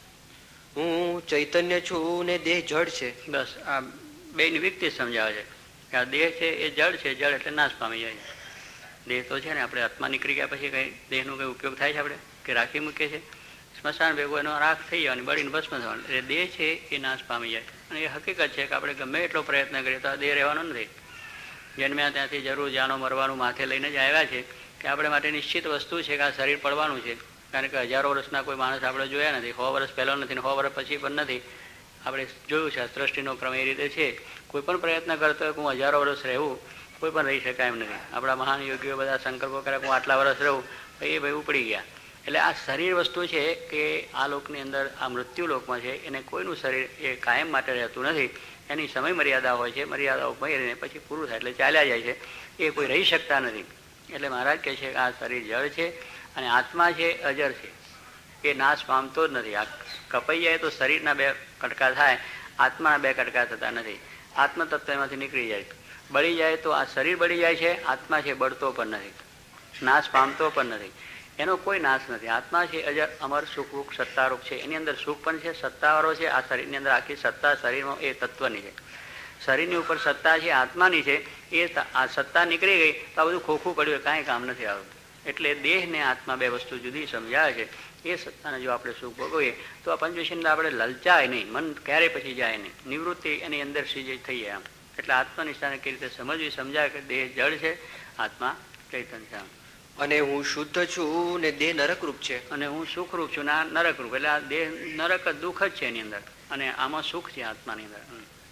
હું ચૈતન્ય છું ને દેહ જડ છે. બસ આ બે નિવૃત્તિ સમજાવે છે કે આ દેહ છે એ જળ છે, જળ એટલે નાશ પામી જાય છે. દેહ તો છે ને આપણે આત્મા નીકળી ગયા પછી કંઈ દેહનો કંઈ ઉપયોગ થાય છે આપણે કે રાખી મૂકીએ છીએ? સ્મશાન ભેગું એનો રાખ થઈ જવાની, બળીને ભસ્મ થવાનું. એટલે દેહ છે એ નાશ પામી જાય. અને એ હકીકત છે કે આપણે ગમે એટલો પ્રયત્ન કરીએ તો આ દેહ રહેવાનો નથી. જન્મ્યા ત્યાંથી જરૂર જાનો મરવાનું માથે લઈને જ આવ્યા છે કે આપણે માટે નિશ્ચિત વસ્તુ છે કે આ શરીર પડવાનું છે. કારણ કે હજારો વર્ષના કોઈ માણસ આપણે જોયા નથી, સો વર્ષ પહેલો નથી ને સો વર્ષ પછી પણ નથી. આપણે જોયું છે સૃષ્ટિનો ક્રમ એ રીતે છે. કોઈ પણ પ્રયત્ન કરતો હોય કે હું હજારો વર્ષ રહેવું, કોઈ પણ રહી શકાય એમ નથી. આપણા મહાન યોગીઓ બધા સંકલ્પો કર્યા કે હું આટલા વર્ષ રહું, એ ભાઈ ઉપડી ગયા. એટલે આ શરીર વસ્તુ છે કે આ લોકની અંદર આ મૃત્યુ લોકમાં છે એને કોઈનું શરીર એ કાયમ માટે રહેતું નથી. એની સમય મર્યાદા હોય છે, મર્યાદાઓ ભરીને પછી પૂરું થાય એટલે ચાલ્યા જાય છે. એ કોઈ રહી શકતા નથી. એટલે મહારાજ કહે છે કે આ શરીર જળ છે અને આત્મા છે અજર છે, એ નાશ પામતો જ નથી. આ કપાઈ જાય તો શરીરના બે કટકા થાય, આત્માના બે કટકા થતા નથી. આત્મતત્વ એમાંથી નીકળી જાય. બળી જાય તો આ શરીર બળી જાય છે, આત્મા છે બળતો પણ નથી, નાશ પામતો પણ નથી. એનો કોઈ નાશ નથી. આત્મા છે અજર અમર સુખરૂપ સત્તારૂપ છે. એની અંદર સુખ પણ છે, સત્તાવાળો છે. આ શરીરની અંદર આખી સત્તા શરીરમાં એ તત્વની છે. શરીરની ઉપર સત્તા છે આત્માની છે. એ આ સત્તા નીકળી ગઈ તો આ બધું ખોખું પડ્યું, કાંઈ કામ નથી આવતું. એટલે દેહ ને આત્મા બે વસ્તુ જુદી સમજાય છે. એ સત્તાને જો આપણે સુખ ભોગવીએ તો આ પંચવિષયની આપણે લલચાય નહીં, મન ક્યારેય પછી જાય નહીં, નિવૃત્તિ એની અંદર સીજે થઈ જાય. આમ એટલે આત્મનિષ્ઠાને કેવી રીતે સમજવી, સમજાય કે દેહ જળ છે, આત્મા ચૈતન્ય છે. અને હું શુદ્ધ છું ને દેહ નરકરૂપ છે. અને હું સુખરૂપ છું ને આ નરકરૂપ. એટલે આ દેહ નરક દુઃખ જ છે એની અંદર, અને આમાં સુખ છે આત્માની અંદર.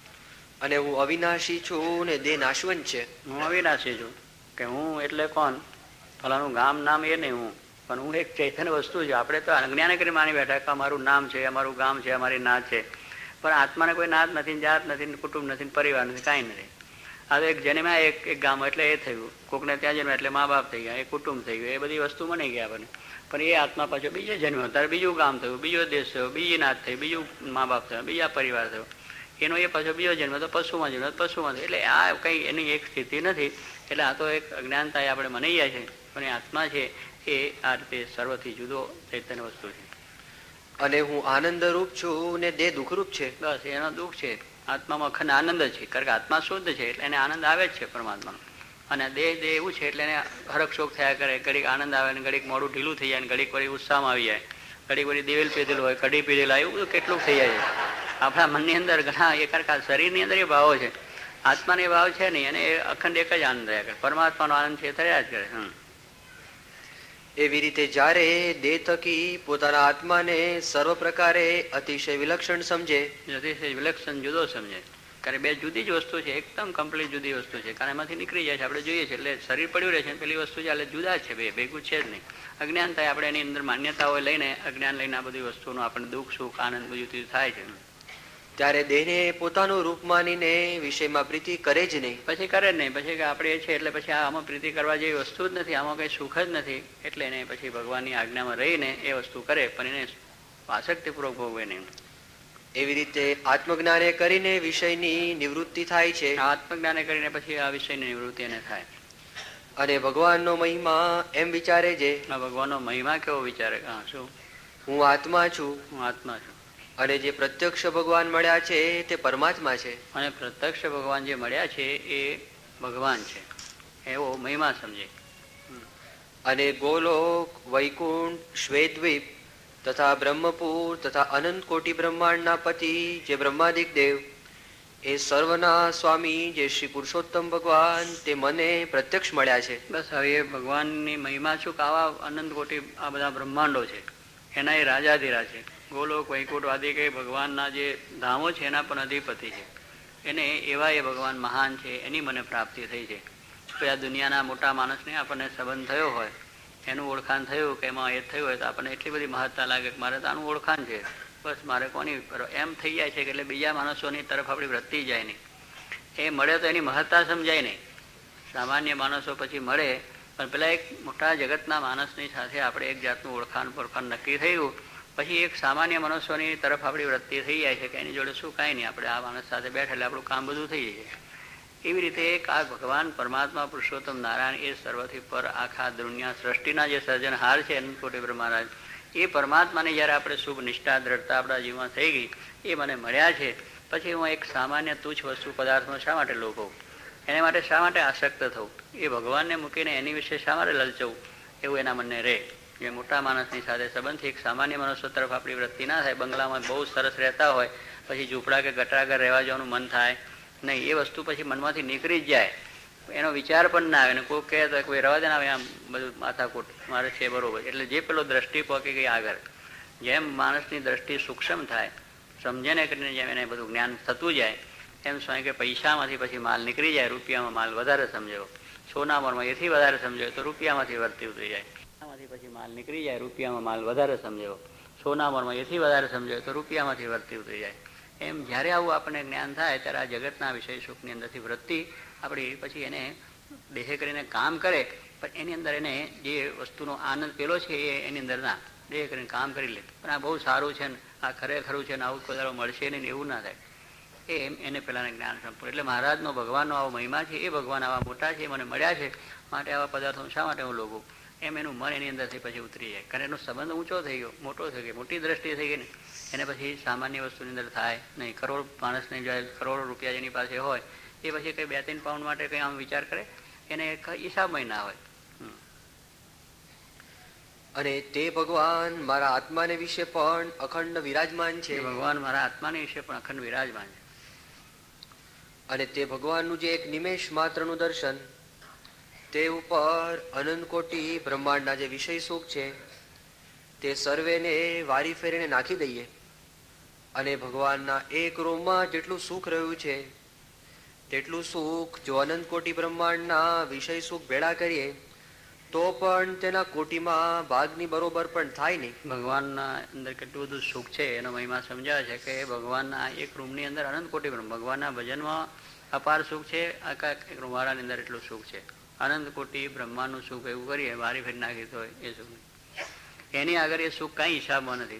અને હું અવિનાશી છું ને દેહ નાશવંત છે. હું અવિનાશી છું કે હું એટલે કોણ? ફલાનું ગામ નામ એ નહીં હું, પણ હું એક ચૈતન્ય વસ્તુ છું. આપણે તો અજ્ઞાન કરી માની બેઠા કે અમારું નામ છે, અમારું ગામ છે, અમારી નાત છે. પણ આત્માને કોઈ નાત નથી, જાત નથી, કુટુંબ નથી, પરિવાર નથી, કાંઈ નથી. આ તો એક જન્મ્યા એક એક ગામ એટલે એ થયું, કોકને ત્યાં જન્મ્યા એટલે મા બાપ થઈ ગયા, એ કુટુંબ થઈ ગયું, એ બધી વસ્તુ બની ગયા આપણને. પણ એ આત્મા પાછો બીજે જન્મ્યો, ત્યારે બીજું ગામ થયું, બીજો દેશ થયો, બીજી નાત થઈ, બીજું મા બાપ થયો, બીજા પરિવાર થયો. એનો એ પાછો બીજો જન્મ તો પશુમાં જન્મ, પશુમાં થયો. એટલે આ કંઈ એની એક સ્થિતિ નથી. એટલે આ તો એક અજ્ઞાનતા આપણે મનાઈ જાય છે. પણ એ આત્મા છે એ આ રીતે સર્વથી જુદો ચૈતન્ય વસ્તુ છે. અને હું આનંદરૂપ છું ને દેહ દુઃખરૂપ છે. બસ એનો દુઃખ છે. આત્મામાં અખંડ આનંદ જ છે. કારણ કે આત્મા શુદ્ધ છે એટલે એને આનંદ આવે જ છે પરમાત્માનો. અને દેહ દેહ એવું છે એટલે એને હરક શોખ થયા કરે, ઘડીક આનંદ આવે ને ઘડીક મોડું ઢીલું થઈ જાય, ને ઘડીક વળી ઉત્સાહમાં આવી જાય, ઘડીક વળી દેવેલ પીધેલું હોય, કઢી પીધેલા, એવું બધું કેટલું થઈ જાય છે આપણા મનની અંદર. ઘણા એ કારણ શરીરની અંદર એ ભાવો છે, આત્માનો એ ભાવ છે નહીં, અને એ અખંડ એક જ આનંદ રહ્યા કરે. પરમાત્માનો આનંદ છે થયા જ કરે. હમ એવી રીતે જ્યારે દેહ થકી પોતાના આત્માને સર્વ પ્રકારે અતિશય વિલક્ષણ સમજે, અતિશય વિલક્ષણ જુદો સમજે. કારણ બે જુદી જ વસ્તુ છે, એકદમ કમ્પ્લીટ જુદી વસ્તુ છે. કારણ એમાંથી નીકળી જાય છે, આપણે જોઈએ છીએ એટલે શરીર પડ્યું રહે છે, પેલી વસ્તુ છે એટલે જુદા છે, બે ભેગું છે જ નહીં. અજ્ઞાન થાય, આપણે એની અંદર માન્યતાઓ લઈને અજ્ઞાન લઈને આ બધી વસ્તુનું આપણે દુઃખ સુખ આનંદ બધું થાય છે. ત્યારે દેહને પોતાનું રૂપ માનીને વિષયમાં પ્રીતિ કરે જ નહીં. પછી કરે જ નહીં. પછી આપણે એ છે એટલે પછી આમાં પ્રીતિ કરવા જેવી વસ્તુ જ નથી, આમાં કંઈ સુખ જ નથી. એટલે એને પછી ભગવાનની આજ્ઞામાં રહીને એ વસ્તુ કરે, પણ એને આસક્તિપૂર્વક ભોગવે નહીં. એવી રીતે આત્મજ્ઞાને કરીને વિષયની નિવૃત્તિ થાય છે. આત્મજ્ઞાને કરીને પછી આ વિષયની નિવૃત્તિ એને થાય. અને ભગવાનનો મહિમા એમ વિચારે છે. આ ભગવાનનો મહિમા કેવો વિચારે? હા, શું? હું આત્મા છું, હું આત્મા છું. અને જે પ્રત્યક્ષ ભગવાન મળ્યા છે તે પરમાત્મા છે. અને પ્રત્યક્ષ ભગવાન જે મળ્યા છે એ ભગવાન છે, એવો મહિમા સમજે. અને ગોલોક, વૈકુંઠ, શ્વેતદ્વીપ તથા બ્રહ્મપુર તથા અનંત કોટી બ્રહ્માંડના પતિ જે બ્રહ્માદિક દેવ, એ સર્વના સ્વામી જે શ્રી પુરુષોત્તમ ભગવાન, તે મને પ્રત્યક્ષ મળ્યા છે. બસ હવે એ ભગવાનની મહિમા શું કે આવા અનંત કોટી આ બધા બ્રહ્માંડો છે એના એ રાજાધીરાજ છે. ગોલોક વૈકુંઠ આદિ કે ભગવાનના જે ધામો છે એના પણ અધિપતિ છે. એને એવા એ ભગવાન મહાન છે, એની મને પ્રાપ્તિ થઈ છે. તો આ દુનિયાના મોટા માણસને આપણને સંબંધ થયો હોય, એનું ઓળખાણ થયું કે એમાં એ થયું હોય તો આપણને એટલી બધી મહત્તા લાગે કે મારે તો આનું ઓળખાણ છે, બસ મારે કોની એમ થઈ જાય છે કે એટલે બીજા માણસોની તરફ આપણી વૃત્તિ જાય નહીં. એ મળે તો એની મહત્તા સમજાય નહીં. સામાન્ય માણસો પછી મળે, પણ પેલા એક મોટા જગતના માણસની સાથે આપણે એક જાતનું ઓળખાણ ઓળખાણ નક્કી થયું પછી એક સામાન્ય મનુષ્યોની તરફ આપણી વૃત્તિ થઈ જાય છે કે એની જોડે શું કાંઈ નહીં, આપણે આ માણસ સાથે બેઠા એટલે આપણું કામ બધું થઈ જાય. એવી રીતે એક આ ભગવાન પરમાત્મા પુરુષોત્તમ નારાયણ એ સર્વથી પર આખા દુનિયા સૃષ્ટિના જે સર્જનહાર છે અનંત કોટી બ્રહ્મરાજ, એ પરમાત્માની જ્યારે આપણે શુભ નિષ્ઠા દ્રઢતા આપણા જીવનમાં થઈ ગઈ, એ મને મળ્યા છે, પછી હું એક સામાન્ય તુચ્છ વસ્તુ પદાર્થમાં શા માટે લોભવું, એને માટે શા માટે આસક્ત થવું, એ ભગવાનને મૂકીને એની વિશે શા માટે લલચવું, એવું એના મનને રહે. જે મોટા માણસની સાથે સંબંધથી એક સામાન્ય મનુષ્ય તરફ આપણી વૃત્તિ ના થાય. બંગલામાં બહુ સરસ રહેતા હોય, પછી ઝૂંપડા કે ગટરાગર રહેવા જવાનું મન થાય નહીં, એ વસ્તુ પછી મનમાંથી નીકળી જ જાય, એનો વિચાર પણ ના આવે. ને કોઈ કહે તો કોઈ રવા દે ના આવે, આમ બધું માથાકૂટ મારે છે બરોબર. એટલે જે પેલો દ્રષ્ટિ પહોંચી ગઈ આગળ, જેમ માણસની દ્રષ્ટિ સૂક્ષ્મ થાય, સમજે ને કરીને જેમ એને બધું જ્ઞાન થતું જાય, એમ સ્વાય કે પૈસામાંથી પછી માલ નીકળી જાય, રૂપિયામાં માલ વધારે સમજાવો, સોના મોરમાં એથી વધારે સમજાવો તો રૂપિયામાંથી વર્તી ઉતરી જાય. માંથી પછી માલ નીકળી જાય, રૂપિયામાં માલ વધારે સમજાવો, સોના મોરમાં એથી વધારે સમજાવો તો રૂપિયામાંથી વર્તી ઉતરી જાય. એમ જ્યારે આવું આપણને જ્ઞાન થાય ત્યારે આ જગતના વિષય સુખની અંદરથી વૃત્તિ આપણી પછી એને દેહે કરીને કામ કરે, પણ એની અંદર એને જે વસ્તુનો આનંદ પેલો છે એ એની અંદર ના દેહ કરીને કામ કરી લે. પણ આ બહુ સારું છે ને, આ ખરેખરું છે ને, આવું કોઈ મળશે નહીં, એવું ના થાય. એમ એને પેલાને જ્ઞાન સંપૂર્ણ. એટલે મહારાજનો ભગવાનનો આવો મહિમા છે, એ ભગવાન આવા મોટા છે, મને મળ્યા છે, માટે આવા પદાર્થો શા માટે હું લોભું, એમ એનું મન એની અંદરથી પછી ઉતરી જાય. કારણ એનો સંબંધ ઊંચો થઈ ગયો, મોટો થઈ ગયો, મોટી દ્રષ્ટિ થઈ ગઈ ને, એને પછી સામાન્ય વસ્તુની અંદર થાય નહીં. કરોડ માણસને જો કરોડો રૂપિયા જેની પાસે હોય, એ પછી કંઈ બે ત્રણ પાઉન્ડ માટે કંઈ આમ વિચાર કરે, એને હિસાબમાં ના હોય. અને તે ભગવાન મારા આત્માને વિશે પણ અખંડ વિરાજમાન છે. ભગવાન મારા આત્માને વિશે પણ અખંડ વિરાજમાન છે. અને તે ભગવાનનું જે એક નિમેષ માત્રનું દર્શન, તે ઉપર અનંત કોટી બ્રહ્માંડના જે વિષય સુખ છે તે સર્વેને વારી ફેરીને નાખી દઈએ, અને ભગવાનના એક રૂમમાં જેટલું સુખ રહ્યું છે તેટલું સુખ જો અનંત કોટી બ્રહ્માંડના વિષય સુખ ભેળા કરીએ તો પણ તેના કોટીમાં ભાગની બરોબર પણ થાય નહીં. ભગવાનના અંદર કેટલું બધું સુખ છે એનો મહિમા સમજાવે છે કે ભગવાનના એક રૂમની અંદર અનંત કોટી બ્રહ્મ, ભગવાનના ભજનમાં અપાર સુખ છે, આખા એક રૂમવાળાની અંદર એટલું સુખ છે. અનંત કોટી બ્રહ્માંડનું સુખ એવું કરીએ વારી ફેરી નાખી તો એ સુખ એની આગળ એ સુખ કાંઈ હિસાબમાં નથી,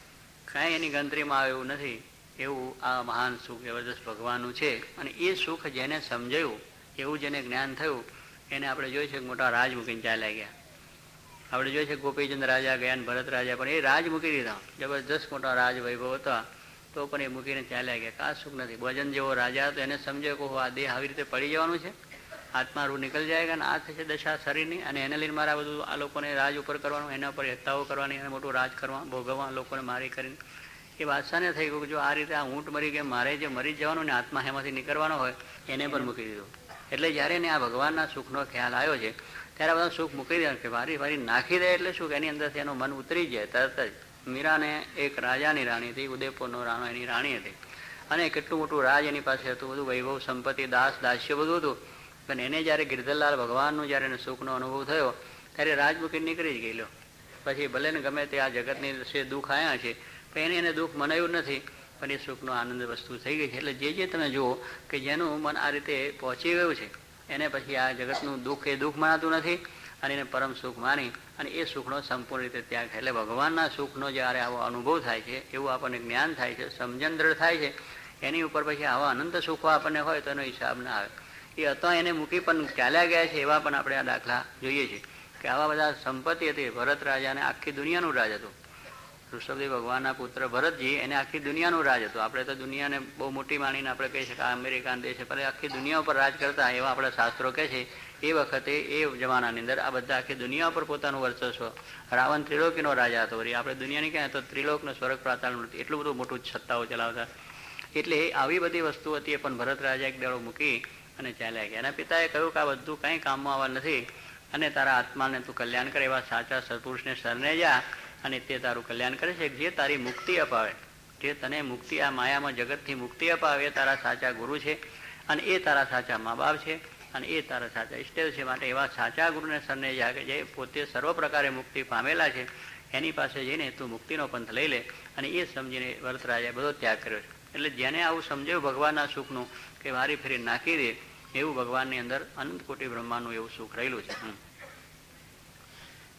કાંઈ એની ગણતરીમાં આવે એવું નથી. એવું આ મહાન સુખ જબરદસ્ત ભગવાનનું છે. અને એ સુખ જેને સમજાયું, એવું જેને જ્ઞાન થયું, એને આપણે જોઈએ છે કે મોટા રાજ મૂકીને ચાલ્યા ગયા. આપણે જોઈએ છે ગોપીચંદ રાજા ગયા ને ભરત રાજા, પણ એ રાજ મૂકી દીધા, જબરદસ્ત મોટા રાજ વૈભવ હતા, તો પણ એ મૂકીને ચાલ્યા ગયા. કા સુખ નથી. ભજન જેવો રાજા હતો, એને સમજાય કે આ દેહ આવી રીતે પડી જવાનું છે, આત્મા રૂ નીકળી જાયગા ને આ થશે દશા શરીરની, અને એને લઈને મારા બધું આ લોકોને રાજ ઉપર કરવાનું, એના ઉપર હત્યાઓ કરવાની, એને મોટું રાજ કરવા, ભોગવવા, લોકોને મારી કરીને. એ બાદશાહને થઈ ગયું કે જો આ રીતે આ ઊંટ મરી ગયા, મારે જે મરી જવાનું ને આત્મા એમાંથી નીકળવાનો હોય, એને પણ મૂકી દીધું. એટલે જ્યારે એને આ ભગવાનના સુખનો ખ્યાલ આવ્યો છે ત્યારે બધા સુખ મૂકી દે કે વારી વારી નાખી દે, એટલે શું કે એની અંદરથી એનું મન ઉતરી જાય તરત જ. મીરાને એક રાજાની રાણી હતી, ઉદયપુરનો રાણો એની રાણી હતી, અને કેટલું મોટું રાજ એની પાસે હતું, બધું વૈભવ સંપત્તિ, દાસ દાસ્ય બધું હતું. પણ એને જ્યારે ગિરધરલાલ ભગવાનનું જ્યારે એને સુખનો અનુભવ થયો ત્યારે રાજ મૂકીને નીકળી જ ગયેલો. પછી ભલે ને ગમે તે આ જગતની વિશે દુઃખ આવ્યા છે, પણ એને એને દુઃખ મનાયું નથી, પણ એ સુખનો આનંદ વસ્તુ થઈ ગઈ છે. એટલે જે જે તમે જુઓ કે જેનું મન આ રીતે પહોંચી ગયું છે, એને પછી આ જગતનું દુઃખ એ દુઃખ મનાતું નથી, અને એને પરમ સુખ માની અને એ સુખનો સંપૂર્ણ રીતે ત્યાગ થાય. એટલે ભગવાનના સુખનો જ્યારે આવો અનુભવ થાય છે, એવું આપણને જ્ઞાન થાય છે, સમજણ દ્રઢ થાય છે, એની ઉપર પછી આવા અનંત સુખો આપણને હોય તો એનો હિસાબ ના આવે. એ હતા એને મૂકી પણ ચાલ્યા ગયા છે, એવા પણ આપણે આ દાખલા જોઈએ છીએ કે આવા બધા સંપત્તિ હતી. ભરત રાજાને આખી દુનિયાનું રાજ હતું. ઋષભદેવ ભગવાનના પુત્ર ભરતજી, એને આખી દુનિયાનું રાજ હતું. આપણે તો દુનિયાને બહુ મોટી માનીને આપણે કહી શકીએ આ અમેરિકાનો દેશ છે, પણ આખી દુનિયા ઉપર રાજ કરતા એવા આપણા શાસ્ત્રો કહે છે. એ વખતે એ જમાનાની અંદર આ બધા આખી દુનિયા ઉપર પોતાનું વર્ચસ્વ, રાવણ ત્રિલોકીનો રાજા હતો. વળી આપણે દુનિયાની ક્યાં તો ત્રિલોકનો સ્વર્ગ પાતાળ નથી, એટલું બધું મોટું સત્તાઓ ચલાવતા. એટલે આવી બધી વસ્તુ હતી, પણ ભરત રાજા એક દાડો મૂકી અને ચાલ્યા ગયા. એના પિતાએ કહ્યું કે આ બધું કંઈ કામમાં આવવા નથી, અને તારા આત્માને તું કલ્યાણ કરે એવા સાચા સત્પુરુષને શરણે જા, અને તે તારું કલ્યાણ કરે છે. જે તારી મુક્તિ અપાવે, જે તને મુક્તિ, આ માયામાં જગતથી મુક્તિ અપાવે, એ તારા સાચા ગુરુ છે, અને એ તારા સાચા મા બાપ છે, અને એ તારા સાચા ઇષ્ટેવ છે. માટે એવા સાચા ગુરુને શરણે જા કે જે પોતે સર્વ પ્રકારે મુક્તિ પામેલા છે, એની પાસે જઈને તું મુક્તિનો પંથ લઈ લે. અને એ સમજીને ભરત રાજાએ બધો ત્યાગ કર્યો છે. એટલે જેને આવું સમજાયું ભગવાનના સુખનું કે વારી ફેરી નાખી દે, એવું ભગવાનની અંદર અનંત કોટી બ્રહ્માંડનું એવું સુખ રહેલું છે.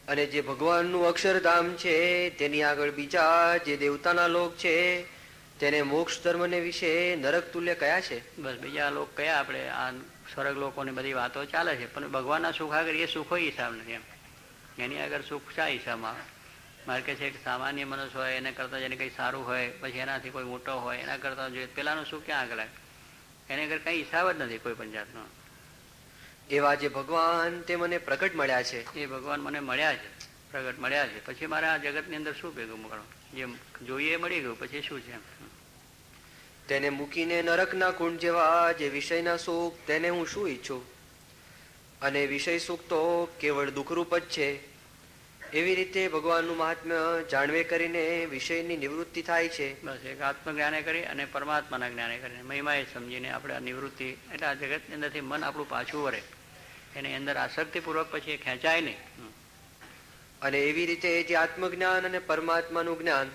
અને જે ભગવાનનું અક્ષરધામ છે તેની આગળ બીજા જે દેવતાના લોક છે તેને મોક્ષ ધર્મને વિશે નરક તુલ્ય કયા છે? બસ બીજા લોક કયા આપણે આ સ્વર્ગ લોકોની બધી વાતો ચાલે છે, પણ ભગવાનના સુખ આગળ એ સુખો હિસાબ નથી. એમ એની આગળ સુખ શા હિસાબમાં? મારે કે છે કે સામાન્ય મનુષ્ય હોય એને કરતાં જેને કંઈ સારું હોય, પછી એનાથી કોઈ મોટો હોય એના કરતાં જોઈએ પેલાનું સુખ ક્યાં આગળ આવે? એની આગળ કંઈ હિસાબ જ નથી કોઈ પણ જાતનો. એવા જે ભગવાન તે મને પ્રગટ મળ્યા છે, એ ભગવાન મને મળ્યા છે, પ્રગટ મળ્યા છે, પછી મારે આ જગતની અંદર શું ભેગું મૂકવાનું? જે જોઈએ મળી ગયું પછી શું છે? તેને મૂકીને નરકના કુંડ જેવા જે વિષયના સુખ તેને હું શું ઈચ્છું? અને વિષય સુખ તો કેવળ દુઃખરૂપ જ છે. એવી રીતે ભગવાનનું મહાત્મ્ય જાણવે કરીને વિષયની નિવૃત્તિ થાય છે. બસ એક આત્મજ્ઞાને કરી અને પરમાત્માના જ્ઞાને કરીને મહિમા એ સમજીને આપણે આ નિવૃત્તિ એટલે આ જગતની અંદરથી મન આપણું પાછું વળે, એની અંદર આસક્તિપૂર્વક પછી એ ખેંચાય નહીં. અને એવી રીતે જે આત્મજ્ઞાન અને પરમાત્માનું જ્ઞાન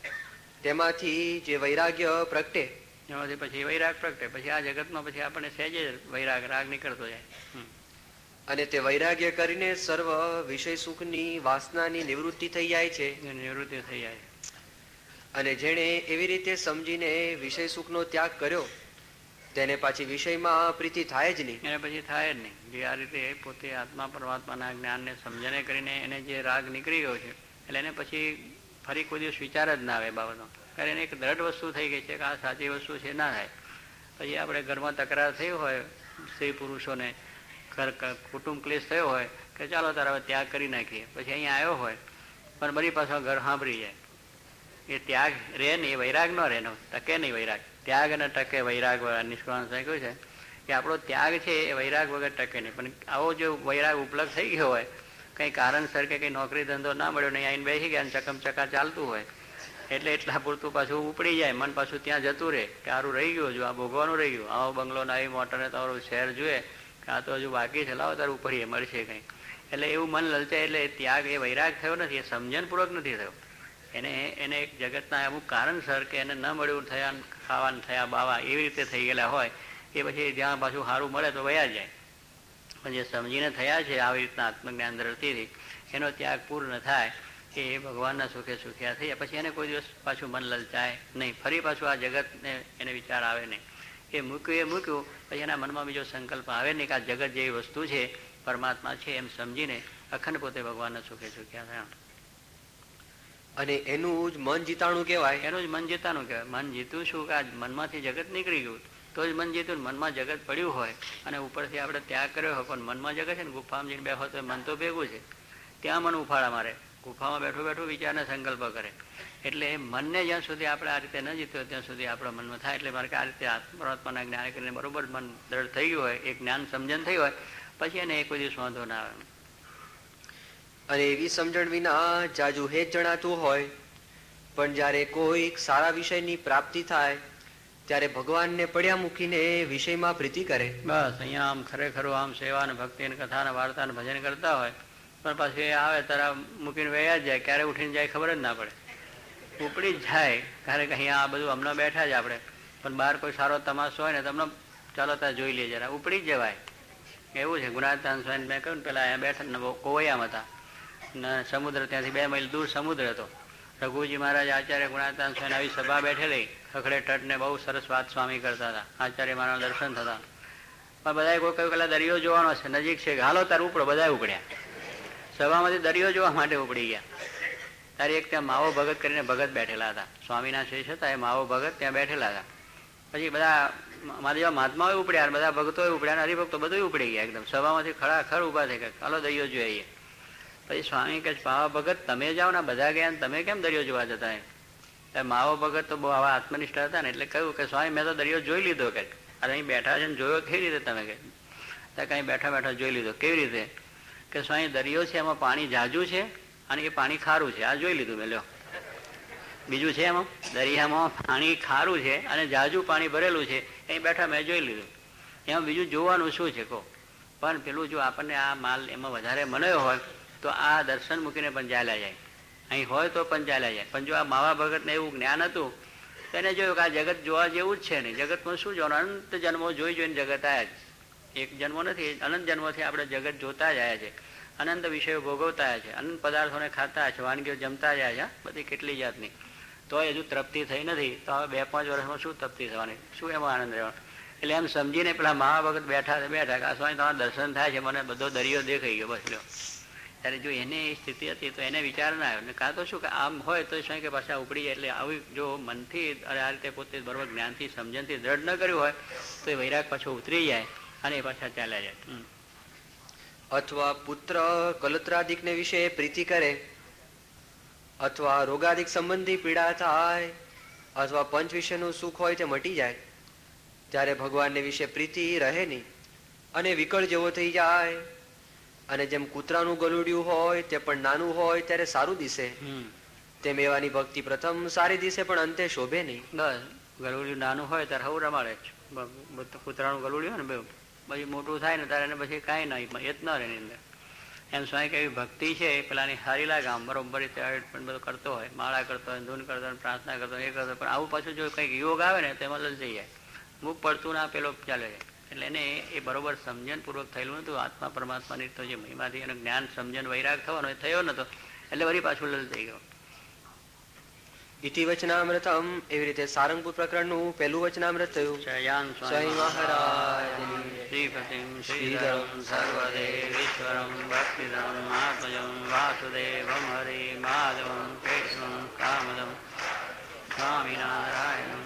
તેમાંથી જે વૈરાગ્ય પ્રગટે, એમાંથી પછી વૈરાગ પ્રગટે, પછી આ જગતમાં પછી આપણને સહેજે વૈરાગ રાગ નીકળતો જાય. અને તે વૈરાગ્ય કરીને સર્વ વિષય સુખની વાસનાની નિવૃત્તિ થઈ જાય છે. નિવૃત્તિ થઈ જાય. અને જેણે એવી રીતે સમજીને વિષય સુખનો ત્યાગ કર્યો તેને પાછી વિષયમાં પ્રીતિ થાય જ નહીં. એને પછી થાય જ નહીં. જે આ રીતે પોતે આત્મા પરમાત્માના જ્ઞાનને સમજણે કરીને એને જે રાગ નીકળી ગયો છે એટલે એને પછી ફરી કોઈ દિવસ વિચાર જ ના આવે બાબતનો. કારણ એને એક દ્રઢ વસ્તુ થઈ ગઈ છે કે આ સાચી વસ્તુ છે, ના થાય. પછી આપણે ઘરમાં તકરાર થઈ હોય સ્ત્રી પુરુષોને, ઘર કુટુંબ ક્લેશ થયો હોય કે ચાલો તારે હવે ત્યાગ કરી નાખીએ, પછી અહીંયા આવ્યો હોય પણ બધી પાછો ઘર સાંભળી જાય. એ ત્યાગ રહે ને, એ વૈરાગ ન રહે, ટકે નહીં વૈરાગ. ત્યાગ અને ટકે વૈરાગ નિષ્કાળ કહ્યું છે કે આપણો ત્યાગ છે એ વૈરાગ વગર ટકે નહીં. પણ આવો જો વૈરાગ ઉપલબ્ધ થઈ ગયો હોય, કંઈ કારણસર કે કંઈ નોકરી ધંધો ના મળ્યો નહીં, આવીને બેસી ગયા ચકમ ચકા ચાલતું હોય એટલે એટલા પૂરતું પાછું ઉપડી જાય, મન પાછું ત્યાં જતું રહે કે સારું રહી ગયું, જો આ ભોગવાનું રહી ગયું, આવો બંગલો ને આવી મોટર ને તમારું શહેર જોઈએ કે આ તો હજુ બાકી છે, લાવો તારું ઉપર મળશે કંઈ. એટલે એવું મન લલચાય એટલે ત્યાગ એ વૈરાગ થયો નથી, એ સમજણપૂર્વક નથી થયો. એને એને એક જગતના અમુક કારણસર કે એને ન મળ્યું થયા, ખાવાનું થયા બાવા એવી રીતે થઈ ગયેલા હોય એ પછી જ્યાં પાછું સારું મળે તો વયા જાય. પણ જે સમજીને થયા છે આવી રીતના આત્મજ્ઞાન દ્રષ્ટિથી એનો ત્યાગ પૂર્ણ થાય કે એ ભગવાનના સુખે સુખ્યા થયા, પછી એને કોઈ દિવસ પાછું મન લલચાય નહીં, ફરી પાછું આ જગતને એને વિચાર આવે નહીં. એ મૂક્યું એ મૂક્યું પછી એના મનમાં બીજો સંકલ્પ આવે નહીં કે આ જગત જેવી વસ્તુ છે, પરમાત્મા છે એમ સમજીને અખંડ પોતે ભગવાનના સુખે સુખ્યા થયા. અને એનું જ મન જીતાણું કહેવાય. એનું જ મન જીતાનું કહેવાય. મન જીતું શું કે આ મનમાંથી જગત નીકળી ગયું તો જ મન જીતું. મનમાં જગત પડ્યું હોય અને ઉપરથી આપણે ત્યાગ કર્યો હોય પણ મનમાં જગત છે ને, ગુફામાં જઈને બેઠો તો મન તો ભેગું છે, ત્યાં મન ઉફાળા મારે, ગુફામાં બેઠું બેઠું વિચારને સંકલ્પ કરે. એટલે મનને જ્યાં સુધી આપણે આ રીતે ન જીત્યો ત્યાં સુધી આપણા મનમાં થાય. એટલે મારે કે આ રીતે પરમાત્માના જ્ઞાન કરીને બરોબર મન દ્રઢ થઈ ગયું હોય, એક જ્ઞાન સમજણ થઈ હોય પછી એને કોઈ દિવસ વાંધો ના આવે. અને એવી સમજણ વિના જાજુ હેત જણાતું હોય પણ જ્યારે કોઈક સારા વિષયની પ્રાપ્તિ થાય ત્યારે ભગવાનને પડ્યા મૂકીને વિષયમાં પ્રીતિ કરે. બસ અહીંયા આમ ખરેખર આમ સેવા ને ભક્તિ ને કથા ને વાર્તા ને ભજન કરતા હોય પણ પાછું એ આવે તારા મૂકીને વયા જ જાય, ક્યારે ઉઠીને જાય ખબર જ ના પડે, ઉપડી જ જાય. કારણ કે અહીંયા આ બધું હમણાં બેઠા જ આપણે, પણ બહાર કોઈ સારો તમાશો હોય ને તમને ચાલો ત્યાં જોઈ લે જરા, ઉપડી જ જવાય. એવું છે. ગુણાતાન સ્વામી મેં કહ્યું ને પેલા અહીંયા બેઠા કોવૈયામાં હતા ને, સમુદ્ર ત્યાંથી બે માઇલ દૂર સમુદ્ર હતો. રઘુજી મહારાજ આચાર્ય ગુણાતાન સ્વામી આવી સભા બેઠેલી, ખખડે તટ ને બહુ સરસ વાત સ્વામી કરતા હતા, આચાર્ય મારા દર્શન થતા. પણ બધા કોઈ કહ્યું પેલા દરિયો જોવાનો છે, નજીક છે, હાલો તાર ઉપડો. બધા ઉપડ્યા, સભામાંથી દરિયો જોવા માટે ઉપડી ગયા. તારી એક ત્યાં માવો ભગત કરીને ભગત બેઠેલા હતા, સ્વામીના શેષ હતા એ માવો ભગત ત્યાં બેઠેલા હતા. પછી બધા મારા જેવા મહાત્માઓ ઉપડ્યા, બધા ભક્તો ઉપડ્યા, હરિભક્તો બધું ઉપડી ગયા એકદમ. સભામાંથી ખડાખડ ઉભા થઈ ગયા, હાલો દરિયો જોઈએ. પછી સ્વામી કહે પાવા ભગત તમે જાઓ ને, બધા ગયા ને તમે કેમ દરિયો જોવા જતા? એમ માવો ભગત તો બહુ આવા આત્મનિષ્ઠ હતા ને એટલે કહ્યું કે સ્વામી મેં તો દરિયો જોઈ લીધો. કે અરે અહીં બેઠા છે ને જોયો કેવી રીતે તમે? કે કઈ બેઠા બેઠા જોઈ લીધો. કેવી રીતે? કે સ્વામી દરિયો છે એમાં પાણી ઝાઝું છે અને એ પાણી ખારું છે, આ જોઈ લીધું મેં. લ્યો બીજું છે એમાં? દરિયામાં પાણી ખારું છે અને ઝાઝું પાણી ભરેલું છે, અહીં બેઠા મેં જોઈ લીધું. એમાં બીજું જોવાનું શું છે કહો? પણ પેલું જો આપણને આ માલ એમાં વધારે મનાયો હોય તો આ દર્શન મૂકીને પણ ચાલ્યા જાય, અહીં હોય તો પણ ચાલ્યા જાય. પણ જો આ માવા ભગતને એવું જ્ઞાન હતું તેને જોયું કે આ જગત જોવા જેવું જ છે નહીં, જગતમાં શું જોવાનું? અનંત જન્મો જોઈ જોઈને જગત આવ્યા જ, એક જન્મો નથી, અનંત જન્મોથી આપણે જગત જોતા જ આવ્યા છે. અનંત વિષયો ભોગવતા છે, અનંત પદાર્થોને ખાતા છે, વાનગીઓ જમતા જાય છે, બધી કેટલી જાતની, તો હજુ તૃપ્તિ થઈ નથી. તો હવે બે પાંચ વર્ષમાં શું તૃપ્તિ થવાની, શું એમાં આનંદ રહેવાનો? એટલે એમ સમજીને પેલા મહાભગત બેઠા બેઠા આ સ્વામી તમારા દર્શન થાય છે, મને બધો દરિયો દેખાઈ ગયો, બસ લ્યો. ત્યારે જો એને એ સ્થિતિ હતી તો એને વિચાર ના આવ્યો. કાં તો શું કે આમ હોય તો સ્વામી કે પાછા ઉપડી જાય. એટલે આવી જો મનથી અરે આ રીતે પોતે બરોબર જ્ઞાનથી સમજણથી દ્રઢ ન કર્યું હોય તો એ વૈરાગ પાછો ઉતરી જાય અને એ પાછા ચાલ્યા જાય. અથવા પુત્ર કલત્રાદિકને વિશે પ્રીતિ કરે, અથવા રોગાદિક સંબંધી પીડા થાય, અથવા પંચ વિશેનું સુખ હોય તે મટી જાય, ત્યારે ભગવાનને વિશે પ્રીતિ રહે નહીં અને વિકળ જેવો થઈ જાય. અને જેમ કૂતરાનું ગલુડિયું હોય તે પણ નાનું હોય ત્યારે સારું દિશે, તેમ એવાની ભક્તિ પ્રથમ સારી દિશે પણ અંતે શોભે નહીં. બસ ગલુડિયું નાનું હોય ત્યારે હવું રમાડે જ. કૂતરાનું ગલુડિયું હોય ને પછી મોટું થાય ને ત્યારે એને પછી કાંઈ નહીં, એ જ ન રહે એની અંદર. એમ સ્વામી કે એવી ભક્તિ છે એ પેલાની સારી લાગે, આમ બરોબર રીતે પણ બધું કરતો હોય, માળા કરતો હોય, ધૂન કરતો હોય, પ્રાર્થના કરતો હોય, એ કરતો. પણ આવું પાછું જો કંઈક યોગ આવે ને તેમાં લલ થઈ જાય, મુખ પડતું ના પેલો ચાલે જાય. એટલે એને એ બરોબર સમજણપૂર્વક થયેલું નતું. આત્મા પરમાત્માની તો જે મહિમાથી એનો જ્ઞાન સમજણ વૈરાગ થવાનો એ થયો નતો, એટલે વળી પાછું લલ થઈ ગયો. ઇતિ વચનામૃતમ, એવી રીતે સારંગપુર પ્રકરણનું પહેલું વચનામૃત થયું. સ્વામી મહારાજ શ્રીપતિમ શ્રીધરમ સર્વદેવીશ્વરમ ભક્તિદમ આત્મજમ વાસુદેવમ હરિ માધવમ કૃષ્ણમ કામદમ સ્વામિનારાયણમ.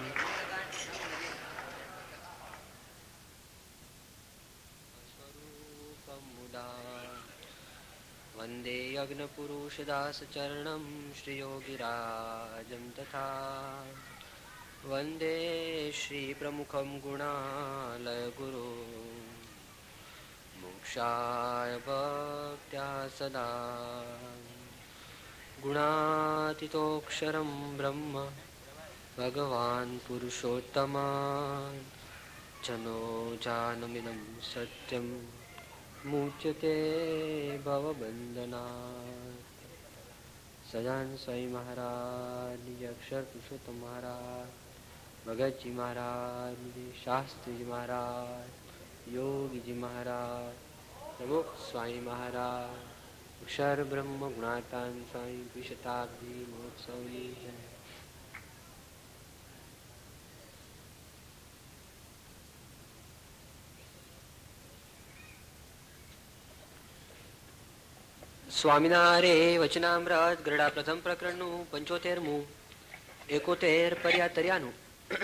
વંદે યજ્ઞ પુરુષ દાસ ચરણમ શ્રી યોગીરાજમ તથા વંદે શ્રી પ્રમુખમ ગુણાલય ગુરુ મોક્ષાય ભક્ત્યા સદા ગુણાતીતોક્ષરમ બ્રહ્મ ભગવાન પુરુષોત્તમ જનો જાનમિનમ સત્યમ મુચ્યતે ભવબંધનાत्. સજાન સ્વામી મહારાજ, અક્ષર પુરુષોત્તમ મહારાજ, ભગતજી મહારાજ, શાસ્ત્રીજી મહારાજ, યોગીજી મહારાજ, પ્રમુખ સ્વામી મહારાજ, અક્ષર બ્રહ્મ ગુણાતાન સ્વામી દ્વિશતાબ્દી મહોત્સવની જય. સ્વામિનારે વચનામૃત ગરડા પ્રથમ પ્રકરણનું પંચોતેરમું એકોતેર પર્યાતર્યાનું.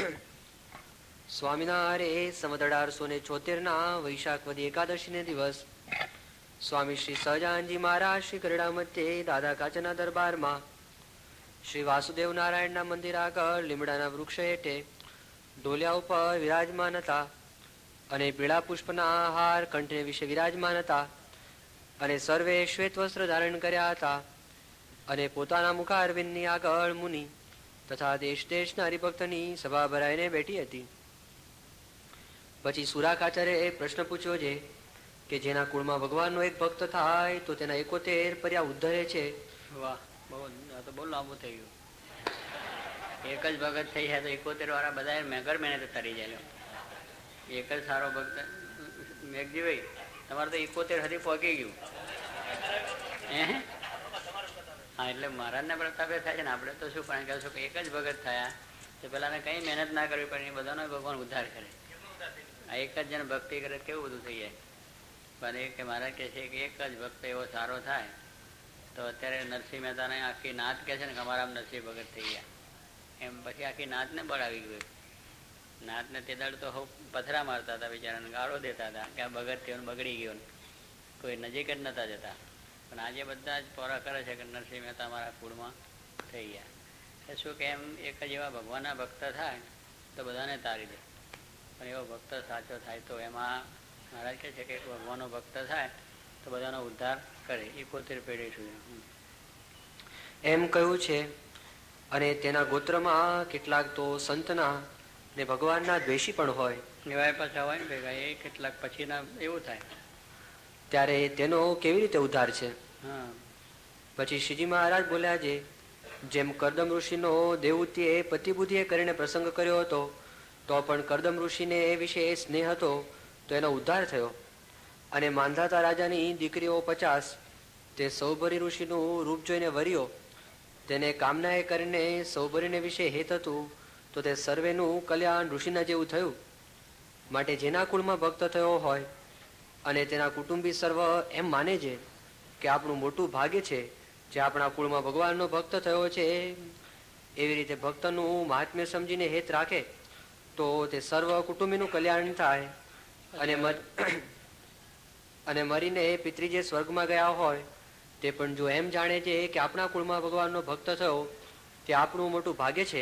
સ્વામિનારે સમદ અઢારસો ને છોતેર ના વૈશાખ વદી એકાદશીને દિવસ સ્વામી શ્રી સહજાનજી મહારાજ શ્રી ગરડા મધ્યે દાદા કાચના દરબારમાં શ્રી વાસુદેવ નારાયણના મંદિર આગળ લીમડાના વૃક્ષ હેઠે ઢોલિયા ઉપર વિરાજમાન હતા અને પીળા પુષ્પના હાર કંઠને વિશે વિરાજમાન હતા અને સર્વે શ્વેત વસ્ત્ર ધારણ કર્યા હતા અને પોતાના મુખારવિંદની આગળ મુનિ તથા દેશ દેશના હરિભક્તની સભા ભરાઈને બેઠી હતી. પછી સુરાખાચાર્યએ પ્રશ્ન પૂછ્યો છે કે જેના કુળમાં ભગવાનનો એક ભક્ત થાય તો તેના એકોતેર પર્યા ઉદ્ધરે છે. વાહ, બહુ આ તો બહુ લાંબુ થઈ ગયું. એક જ ભગત થઈ જાય તો એકોતેર વાળા બધા મેઘર મહેનત તરી જાય. એક જ સારો ભક્ત મેઘજી ભાઈ તમારે તો એકોતેર સુધી પહોંચી ગયું. હે હા, એટલે મહારાજને પ્રતાપે થાય છે ને. આપણે તો શું પણ કહેશું કે એક જ ભગત થયા તો પેલાને કંઈ મહેનત ના કરવી પડે, બધાનો ભગવાન ઉદ્ધાર કરે. આ એક જ જણ ભક્તિ કરે કેવું બધું થઈ જાય. પણ એ કે મહારાજ કહે છે કે એક જ ભક્ત એવો સારો થાય તો અત્યારે નરસિંહ મહેતાને આખી નાત કહે છે ને કે અમારા નરસિંહ ભગત થઈ ગયા. એમ પછી આખી નાતને બળ આવી ગયું. નાતને તે દાડ તો હવ પથરા મારતા હતા, બિચારાને ગાળો દેતા હતા કે આ ભગત થયો બગડી ગયો, કોઈ નજીક જ નતા જતા. પણ આજે બધા જ પોરા કરે છે કે નરસિંહ મહેતા અમારા કુળમાં થઈ ગયા. એ શું કે એમ એક જ એવા ભગવાનના ભક્ત થાય તો બધાને તારી દે. પણ એવો ભક્ત સાચો થાય તો એમાં મહારાજ કહે છે કે ભગવાનનો ભક્ત થાય તો બધાનો ઉદ્ધાર કરે એકોતેર પેઢી સુધી એમ કહ્યું છે. અને તેના ગોત્રમાં કેટલાક તો સંતના ને ભગવાનના દ્વેષી પણ હોય. એવા પાછા હોય ને ભેગા, એ કેટલાક પછીના એવું થાય. ત્યારે તેનો કેવી રીતે ઉદ્ધાર છે? હા, પછી શ્રીજી મહારાજ બોલ્યા છે જેમ કરદમ ઋષિનો દેવૂતીએ પતિબુદ્ધિએ કરીને પ્રસંગ કર્યો હતો તો પણ કરદમ ઋષિને એ વિશે સ્નેહ હતો તો એનો ઉદ્ધાર થયો. અને માંધાતા રાજાની દીકરીઓ પચાસ તે સૌભરી ઋષિનું રૂપ જોઈને વર્યો. તેને કામનાએ કરીને સૌભરીને વિશે હેત હતું તો તે સર્વેનું કલ્યાણ ઋષિના જેવું થયું. માટે જેના કુળમાં ભક્ત થયો હોય અને તેના કુટુંબી સર્વ એમ માને છે કે આપણું મોટું ભાગ્ય છે જે આપણા કુળમાં ભગવાનનો ભક્ત થયો છે, એવી રીતે ભક્તનું મહાત્મ્ય સમજીને હેત રાખે તો તે સર્વ કુટુંબીનું કલ્યાણ થાય. અને અને મરીને પિતરી જે સ્વર્ગમાં ગયા હોય તે પણ જો એમ જાણે છે કે આપણા કુળમાં ભગવાનનો ભક્ત થયો તે આપણું મોટું ભાગ્ય છે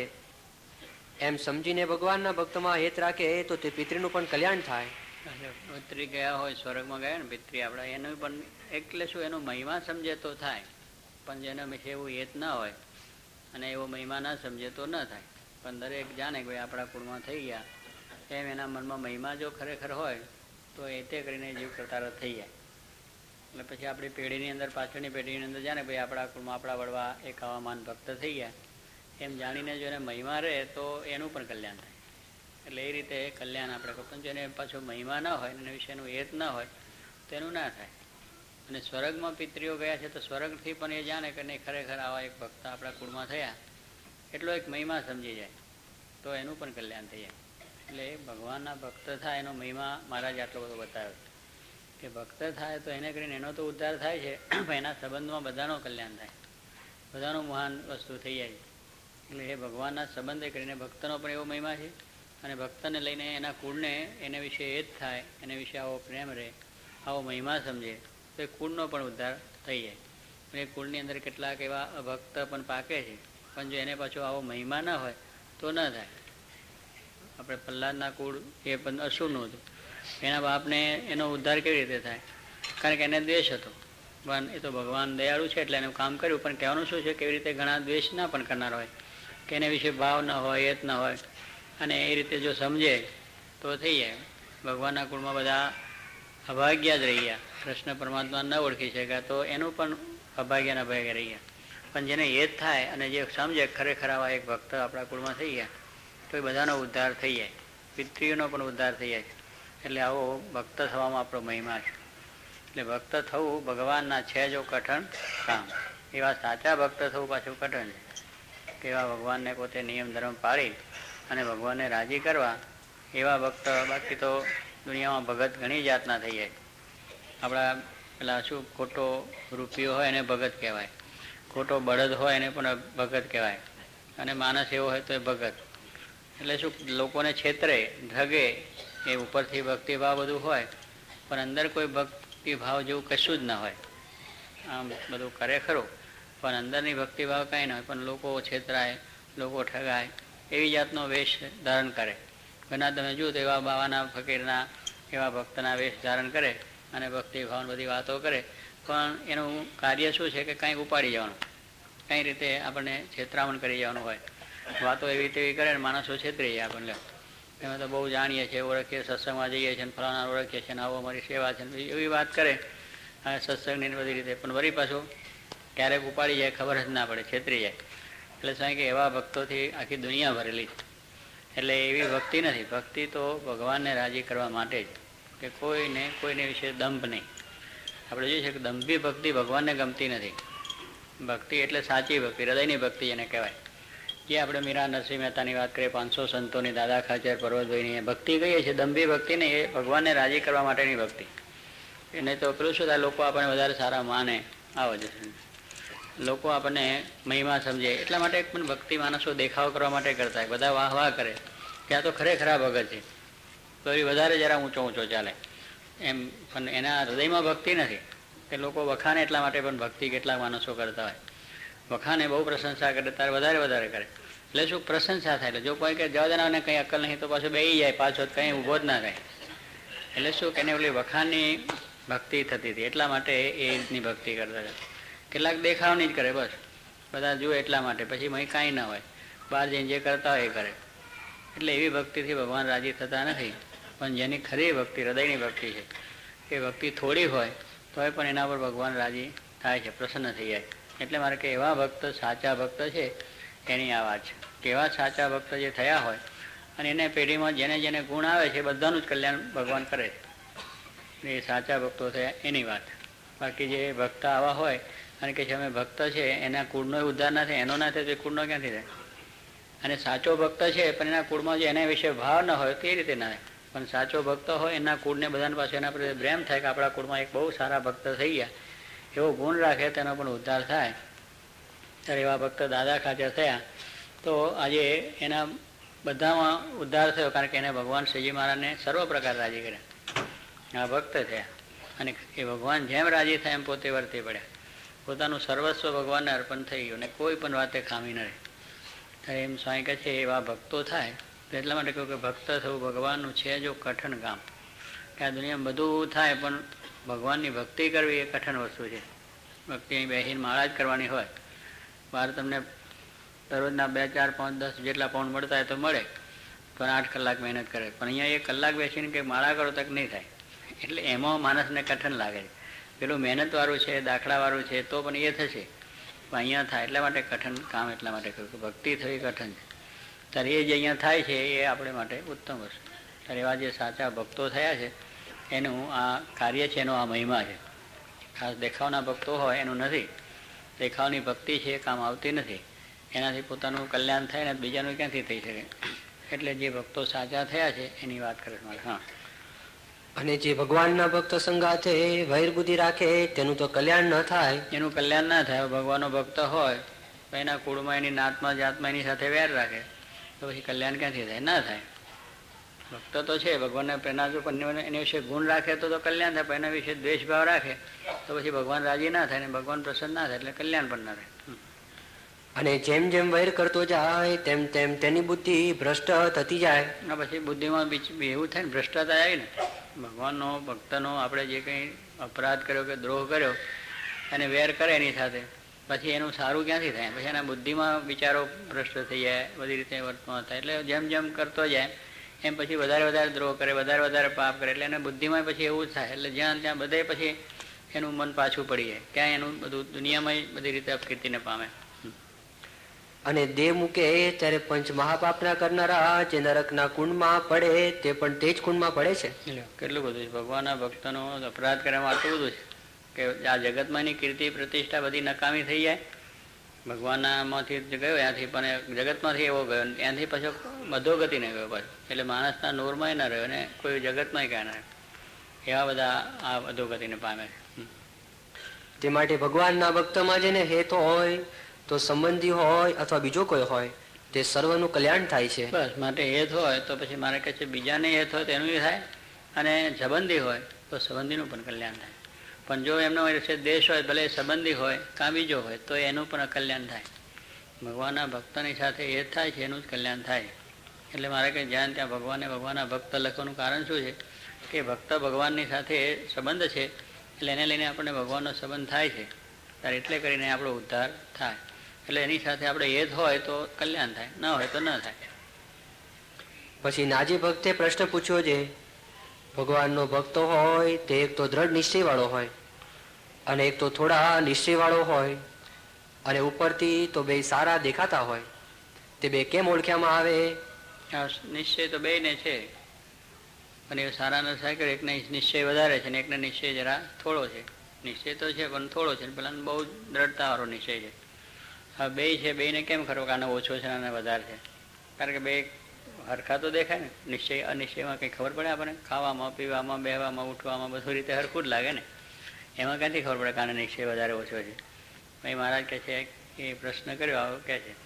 એમ સમજીને ભગવાનના ભક્તમાં હેત રાખે તો તે પિતરીનું પણ કલ્યાણ થાય. પિતરી ગયા હોય સ્વર્ગમાં ગયા ને પિતરી આપણા, એનું પણ એટલે શું એનો મહિમા સમજે તો થાય, પણ જેને એવું હેત ના હોય અને એવો મહિમા ના સમજે તો ન થાય. પણ દરેક જાણે કે આપણા કુળમાં થઈ ગયા એમ એના મનમાં મહિમા જો ખરેખર હોય તો એ તે કરીને જીવ કરતા થઈ જાય. એટલે પછી આપણી પેઢીની અંદર પાછળની પેઢીની અંદર જાણે ભાઈ આપણા કુળમાં આપણા વડવા એક હવામાન ભક્ત થઈ ગયા એમ જાણીને જો એને મહિમા રહે તો એનું પણ કલ્યાણ થાય. એટલે એ રીતે કલ્યાણ આપણે કહો, પણ જેને પાછો મહિમા ના હોય એના વિશેનું હેત ના હોય તો એનું ના થાય. અને સ્વર્ગમાં પિતરીઓ ગયા છે તો સ્વર્ગથી પણ એ જાણે કે નહીં ખરેખર આવા એક ભક્ત આપણા કુળમાં થયા એટલો એક મહિમા સમજી જાય તો એનું પણ કલ્યાણ થઈ જાય. એટલે ભગવાનના ભક્ત થાય એનો મહિમા મહારાજ આટલો બધો બતાવ્યો કે ભક્ત થાય તો એને કરીને એનો તો ઉદ્ધાર થાય છે પણ એના સંબંધમાં બધાનો કલ્યાણ થાય, બધાનો મહાન વસ્તુ થઈ જાય. એટલે એ ભગવાનના સંબંધે કરીને ભક્તનો પણ એવો મહિમા છે અને ભક્તને લઈને એના કુળને એને વિશે એ જ થાય, એને વિશે આવો પ્રેમ રહે, આવો મહિમા સમજે તો એ કુળનો પણ ઉદ્ધાર થઈ જાય. એ કુળની અંદર કેટલાક એવા અભક્ત પણ પાકે છે પણ જો એને પાછો આવો મહિમા ના હોય તો ન થાય. આપણે પ્રહલાદના કુળ એ પણ અસુરનું હતું, એના બાપને એનો ઉદ્ધાર કેવી રીતે થાય? કારણ કે એને દ્વેષ હતો, પણ એ તો ભગવાન દયાળુ છે એટલે એનું કામ કર્યું. પણ કહેવાનું શું છે, કેવી રીતે ઘણા દ્વેષ ના પણ કરનાર હોય કે એને વિશે ભાવ ન હોય, હેત ન હોય અને એ રીતે જો સમજે તો થઈ જાય. ભગવાનના કુળમાં બધા અભાગ્યા જ રહી ગયા, કૃષ્ણ પરમાત્મા ન ઓળખી શક્યા તો એનું પણ અભાગ્યા અભાગ્યા રહી ગયા. પણ જેને હેત થાય અને જે સમજે ખરેખર આવા એક ભક્ત આપણા કુળમાં થઈ ગયા તો એ બધાનો ઉદ્ધાર થઈ જાય, પિતૃઓનો પણ ઉદ્ધાર થઈ જાય. એટલે આવો ભક્ત થવામાં આપણો મહિમા છે. એટલે ભક્ત થવું ભગવાનના છે જો કઠણ કામ. એવા સાચા ભક્ત થવું પાછું કઠણ છે કે એવા ભગવાનને પોતે નિયમ ધર્મ પાળી અને ભગવાનને રાજી કરવા એવા ભક્ત. બાકી તો દુનિયામાં ભગત ઘણી જાતના થઈ જાય. આપણા પેલા શું ખોટો રૂપિયો હોય એને ભગત કહેવાય, ખોટો બળદ હોય એને પણ ભગત કહેવાય અને માણસ એવો હોય તો એ ભગત. એટલે શું લોકોને છેતરે ઠગે એ ઉપરથી ભક્તિભાવ બધું હોય પણ અંદર કોઈ ભક્તિભાવ જેવું કશું જ ના હોય. આમ બધું કરે ખરું પણ અંદરની ભક્તિભાવ કાંઈ ના હોય, પણ લોકો છેતરાય, લોકો ઠગાય એવી જાતનો વેશ ધારણ કરે. ઘણા તમે જુઓ તો એવા બાવાના ફકીરના એવા ભક્તના વેશ ધારણ કરે અને ભક્તિભાવની બધી વાતો કરે, પણ એનું કાર્ય શું છે કે કંઈક ઉપાડી જવાનું, કઈ રીતે આપણને છેતરામણ કરી જવાનું હોય. વાતો એવી તેવી કરે ને માણસો છેતરી જાય આપણને. એમાં તો બહુ જાણીએ છીએ, ઓળખીએ, સત્સંગમાં જઈએ છીએ, ફલાણા ઓળખીએ છીએ, આવો અમારી સેવા છે એવી વાત કરે સત્સંગની બધી રીતે, પણ વળી પાછું ક્યારેક ઉપાડી જાય ખબર જ ના પડે, છેતરી જાય. એટલે શું કે એવા ભક્તોથી આખી દુનિયા ભરેલી છે. એટલે એવી ભક્તિ નથી. ભક્તિ તો ભગવાનને રાજી કરવા માટે જ, કે કોઈને કોઈને વિશે દંભ નહીં. આપણે જોઈએ છીએ કે દંભી ભક્તિ ભગવાનને ગમતી નથી. ભક્તિ એટલે સાચી ભક્તિ, હૃદયની ભક્તિ એને કહેવાય. જે આપણે મીરા નરસિંહ મહેતાની વાત કરીએ, પાંચસો સંતોની, દાદા ખાચર, પર્વતભાઈની ભક્તિ કહીએ છીએ દંભી ભક્તિ નહીં, એ ભગવાનને રાજી કરવા માટેની ભક્તિ. એને તો પેલું શું થાય, લોકો આપણને વધારે સારા માને, આવો જ લોકો આપણને મહિમા સમજે એટલા માટે પણ ભક્તિ માણસો દેખાવ કરવા માટે કરતા હોય. બધા વાહ વાહ કરે કે આ તો ખરેખર ભગત છે તો એ વધારે જરા ઊંચો ઊંચો ચાલે એમ. પણ એના હૃદયમાં ભક્તિ નથી કે લોકો વખાણે એટલા માટે પણ ભક્તિ કેટલાક માણસો કરતા હોય. વખાણે બહુ પ્રશંસા કરે ત્યારે વધારે વધારે કરે એટલે શું પ્રશંસા થાય. એટલે જો કોઈ કે જવા દેનારને કંઈ અક્કલ નહીં તો પાછું બેસી જાય, પાછો કંઈ ઊભો જ ના થાય. એટલે શું કે એને ઓલી વખાણની ભક્તિ થતી હતી એટલા માટે એ રીતની ભક્તિ કરતા હતા. કેટલાક દેખાવની જ કરે, બસ બધા જુએ એટલા માટે, પછી મય કાંઈ ના હોય, બહાર જઈને જે કરતા હોય એ કરે. એટલે એવી ભક્તિથી ભગવાન રાજી થતા નથી. પણ જેની ખરી ભક્તિ, હૃદયની ભક્તિ છે, એ ભક્તિ થોડી હોય તોય પણ એના પર ભગવાન રાજી થાય છે, પ્રસન્ન થઈ જાય. એટલે મારે કે એવા ભક્ત સાચા ભક્ત છે એની આ વાત છે. કેવા સાચા ભક્ત જે થયા હોય અને એને પેઢીમાં જેને જેને ગુણ આવે છે બધાનું જ કલ્યાણ ભગવાન કરે છે. એ સાચા ભક્તો થયા એની વાત. બાકી જે ભક્ત આવા હોય અને કે અમે ભક્ત છે એના કુળનો ઉદ્ધાર ના થાય, એનો ના થાય તો એ કુળનો ક્યાંથી થાય? અને સાચો ભક્ત છે પણ એના કુળમાં જે એના વિશે ભાવ ના હોય તે રીતે ના થાય. પણ સાચો ભક્ત હોય એના કુળને બધાને પાસે એના પર પ્રેમ થાય કે આપણા કુળમાં એક બહુ સારા ભક્ત થઈ ગયા, એવો ગુણ રાખે તેનો પણ ઉદ્ધાર થાય. ત્યારે એવા ભક્ત દાદા ખાચર થયા તો આજે એના બધામાં ઉદ્ધાર થયો, કારણ કે એને ભગવાન શ્રીજી મહારાજને સર્વ પ્રકાર રાજી કર્યા. આ ભક્ત થયા અને એ ભગવાન જેમ રાજી થાય એમ પોતે વર્તી પડ્યા. પોતાનું સર્વસ્વ ભગવાનને અર્પણ થઈ ગયું ને કોઈ પણ વાતે ખામી ન રહે. ત્યારે એમ સ્વામી કહે છે એવા ભક્તો થાય તો એટલા માટે કહ્યું કે ભક્ત થવું ભગવાનનું છે જો કઠણ કામ. કે આ દુનિયામાં બધું થાય પણ ભગવાનની ભક્તિ કરવી એ કઠણ વસ્તુ છે. ભક્તિ અહીં બેસીને માળા જ કરવાની હોય, બહાર તમને દરરોજના બે ચાર પાંચ દસ જેટલા પાઉન્ડ મળતા હોય તો મળે, પણ આઠ કલાક મહેનત કરે. પણ અહીંયા એક કલાક બેસીને કંઈક માળા કરો તક નહીં થાય. એટલે એમાં માણસને કઠણ લાગે છે. પેલું મહેનતવાળું છે, દાખલાવાળું છે તો પણ એ થશે, પણ અહીંયા થાય એટલા માટે કઠણ કામ. એટલા માટે કહ્યું કે ભક્તિ થવી કઠણ છે. ત્યારે એ જે અહીંયા થાય છે એ આપણે માટે ઉત્તમ વસ્તુ. ત્યારે એવા જે સાચા ભક્તો થયા છે એનું આ કાર્ય છે, એનો આ મહિમા છે. ખાસ દેખાવના ભક્તો હોય એનું નથી. દેખાવની ભક્તિ છે એ કામ આવતી નથી. એનાથી પોતાનું કલ્યાણ થાય ને બીજાનું ક્યાંથી થઈ શકે? એટલે જે ભક્તો સાચા થયા છે એની વાત કરે મારે. હા. અને જે ભગવાનના ભક્ત સંગાથે વૈર બુદ્ધિ રાખે તેનું તો કલ્યાણ ન થાય. એનું કલ્યાણ ના થાય. ભગવાનનો ભક્ત હોય તો એના કુળમાં એની નાતમાં જાતમાં એની સાથે વેર રાખે તો પછી કલ્યાણ ક્યાંથી થાય? ના થાય. ભક્ત તો છે ભગવાનને પ્રેરણા જો પણ એના વિશે ગુણ રાખે તો તો કલ્યાણ થાય, પણ એના વિશે દ્વેષભાવ રાખે તો પછી ભગવાન રાજી ના થાય ને ભગવાન પ્રસન્ન ના થાય, એટલે કલ્યાણ પણ ના થાય. અને જેમ જેમ વૈર કરતો જાય તેમ તેમ તેની બુદ્ધિ ભ્રષ્ટ થતી જાય. પછી બુદ્ધિમાં એવું થાય ને ભ્રષ્ટાચાર આવી ને. ભગવાનનો ભક્તનો આપણે જે કંઈ અપરાધ કર્યો કે દ્રોહ કર્યો અને વેર કરે એની સાથે, પછી એનું સારું ક્યાંથી થાય? પછી એના બુદ્ધિમાં વિચારો ભ્રષ્ટ થઈ જાય, બધી રીતે વર્તમાન થાય. એટલે જેમ જેમ કરતો જાય એમ પછી વધારે વધારે દ્રોહ કરે, વધારે વધારે પાપ કરે, એટલે એના બુદ્ધિમાં પછી એવું જ થાય. એટલે જ્યાં ત્યાં બધે પછી એનું મન પાછું પડી જાય, ક્યાંય એનું બધું દુનિયામાં બધી રીતે અપકીર્તિને પામે. અને દેહ મૂકે ત્યારે પંચ મહાપાપના કરનારા જે નરકના કુંડમાં પડે તે પણ તે જ કુંડમાં પડે છે. કેટલું બધું છે ભગવાનના ભક્તનો અપરાધ કરવામાં આટલું બધું છે કે આ જગતમાંની કીર્તિ પ્રતિષ્ઠા બધી નકામી થઈ જાય. ભગવાનનામાંથી ગયો ત્યાંથી, પણ જગતમાંથી એવો ગયો ત્યાંથી પાછો બધો ગતિને ગયો પાછો. એટલે માણસના નૂરમાંય ના રહ્યો ને કોઈ જગતમાંય ક્યાં ના રહ્યો. એવા બધા આ બધો ગતિને પામે છે. તે માટે ભગવાનના ભક્તમાં જેને હેત હોય તો સંબંધી હોય અથવા બીજો કોઈ હોય તે સર્વનું કલ્યાણ થાય છે. બસ માટે હેત હોય તો પછી મારે કહે છે બીજાને હેત હોય તો એનું થાય, અને સંબંધી હોય તો સંબંધીનું પણ કલ્યાણ થાય. પણ જો એમનો દેશ હોય, ભલે સંબંધી હોય કાં બીજો હોય, તો એનું પણ કલ્યાણ થાય. ભગવાનના ભક્તની સાથે હેત થાય છે એનું જ કલ્યાણ થાય. એટલે મારે કે જ્યાં ત્યાં ભગવાનને ભગવાનના ભક્ત લખવાનું કારણ શું છે કે ભક્ત ભગવાનની સાથે સંબંધ છે, એટલે એને લઈને આપણને ભગવાનનો સંબંધ થાય છે. ત્યારે એટલે કરીને આપણો ઉદ્ધાર થાય. એટલે એની સાથે આપણે હેત હોય તો કલ્યાણ થાય, ન હોય તો ન થાય. પછી નાજી ભક્તે પ્રશ્ન પૂછ્યો છે, ભગવાનનો ભક્ત હોય તે એક તો દ્રઢ નિશ્ચય વાળો હોય અને એક તો થોડા નિશ્ચય વાળો હોય, અને ઉપરથી તો બે સારા દેખાતા હોય, તે બે કેમ ઓળખ્યામાં આવે? નિશ્ચય તો બે ને છે, અને એ સારા ન થાય કે એકને નિશ્ચય વધારે છે ને એકને નિશ્ચય જરા થોડો છે. નિશ્ચય તો છે પણ થોડો છે, પેલા બહુ દ્રઢતા વાળો નિશ્ચય છે. હવે બે છે, બેને કેમ ખરો કે આને ઓછો છે આને વધારે છે? કારણ કે બે હરખા તો દેખાય ને. નિશ્ચય અનિશ્ચયમાં કંઈ ખબર પડે આપણને? ખાવામાં, પીવામાં, બેહવામાં, ઉઠવામાં બધું રીતે હરખું જ લાગે ને. એમાં ક્યાંથી ખબર પડે કે આને નિશ્ચય વધારે ઓછો છે? ભાઈ મહારાજ કહે છે એ પ્રશ્ન કર્યો આવો કહે છે.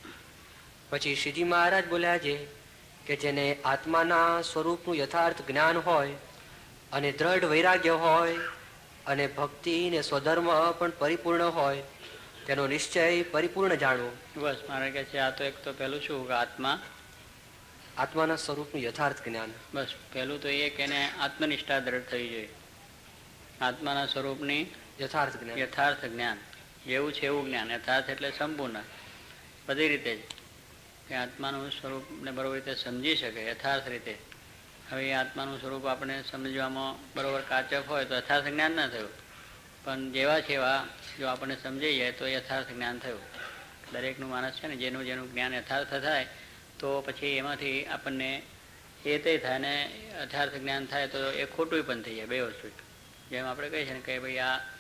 પછી શ્રીજી મહારાજ બોલ્યા છે કે જેને આત્માના સ્વરૂપનું યથાર્થ જ્ઞાન હોય અને દ્રઢ વૈરાગ્ય હોય અને ભક્તિ ને સ્વધર્મ પણ પરિપૂર્ણ હોય તેનો નિશ્ચય પરિપૂર્ણ જાણવો. બસ મારે કહે છે આ તો એક તો પેલું શું કે આત્મા આત્માના સ્વરૂપનું યથાર્થ જ્ઞાન. બસ પહેલું તો એ કે એને આત્મનિષ્ઠા દ્રઢ થવી જોઈએ. આત્માના સ્વરૂપની યથાર્થ જ્ઞાન, યથાર્થ જ્ઞાન જેવું છે એવું જ્ઞાન. યથાર્થ એટલે સંપૂર્ણ બધી રીતે જ કે આત્માનું સ્વરૂપને બરોબર રીતે સમજી શકે યથાર્થ રીતે. હવે એ આત્માનું સ્વરૂપ આપણે સમજવામાં બરોબર કાચક હોય તો યથાર્થ જ્ઞાન ના થયું, પણ જેવા છે એવા જો આપણને સમજી જાય તો યથાર્થ જ્ઞાન થયું. દરેકનું માણસ છે ને જેનું જેનું જ્ઞાન યથાર્થ થાય તો પછી એમાંથી આપણને એ તે થાય ને યથાર્થ જ્ઞાન થાય તો એ ખોટું પણ થઈ જાય. બે વસ્તુ જેમ આપણે કહીએ છીએ ને કે ભાઈ આ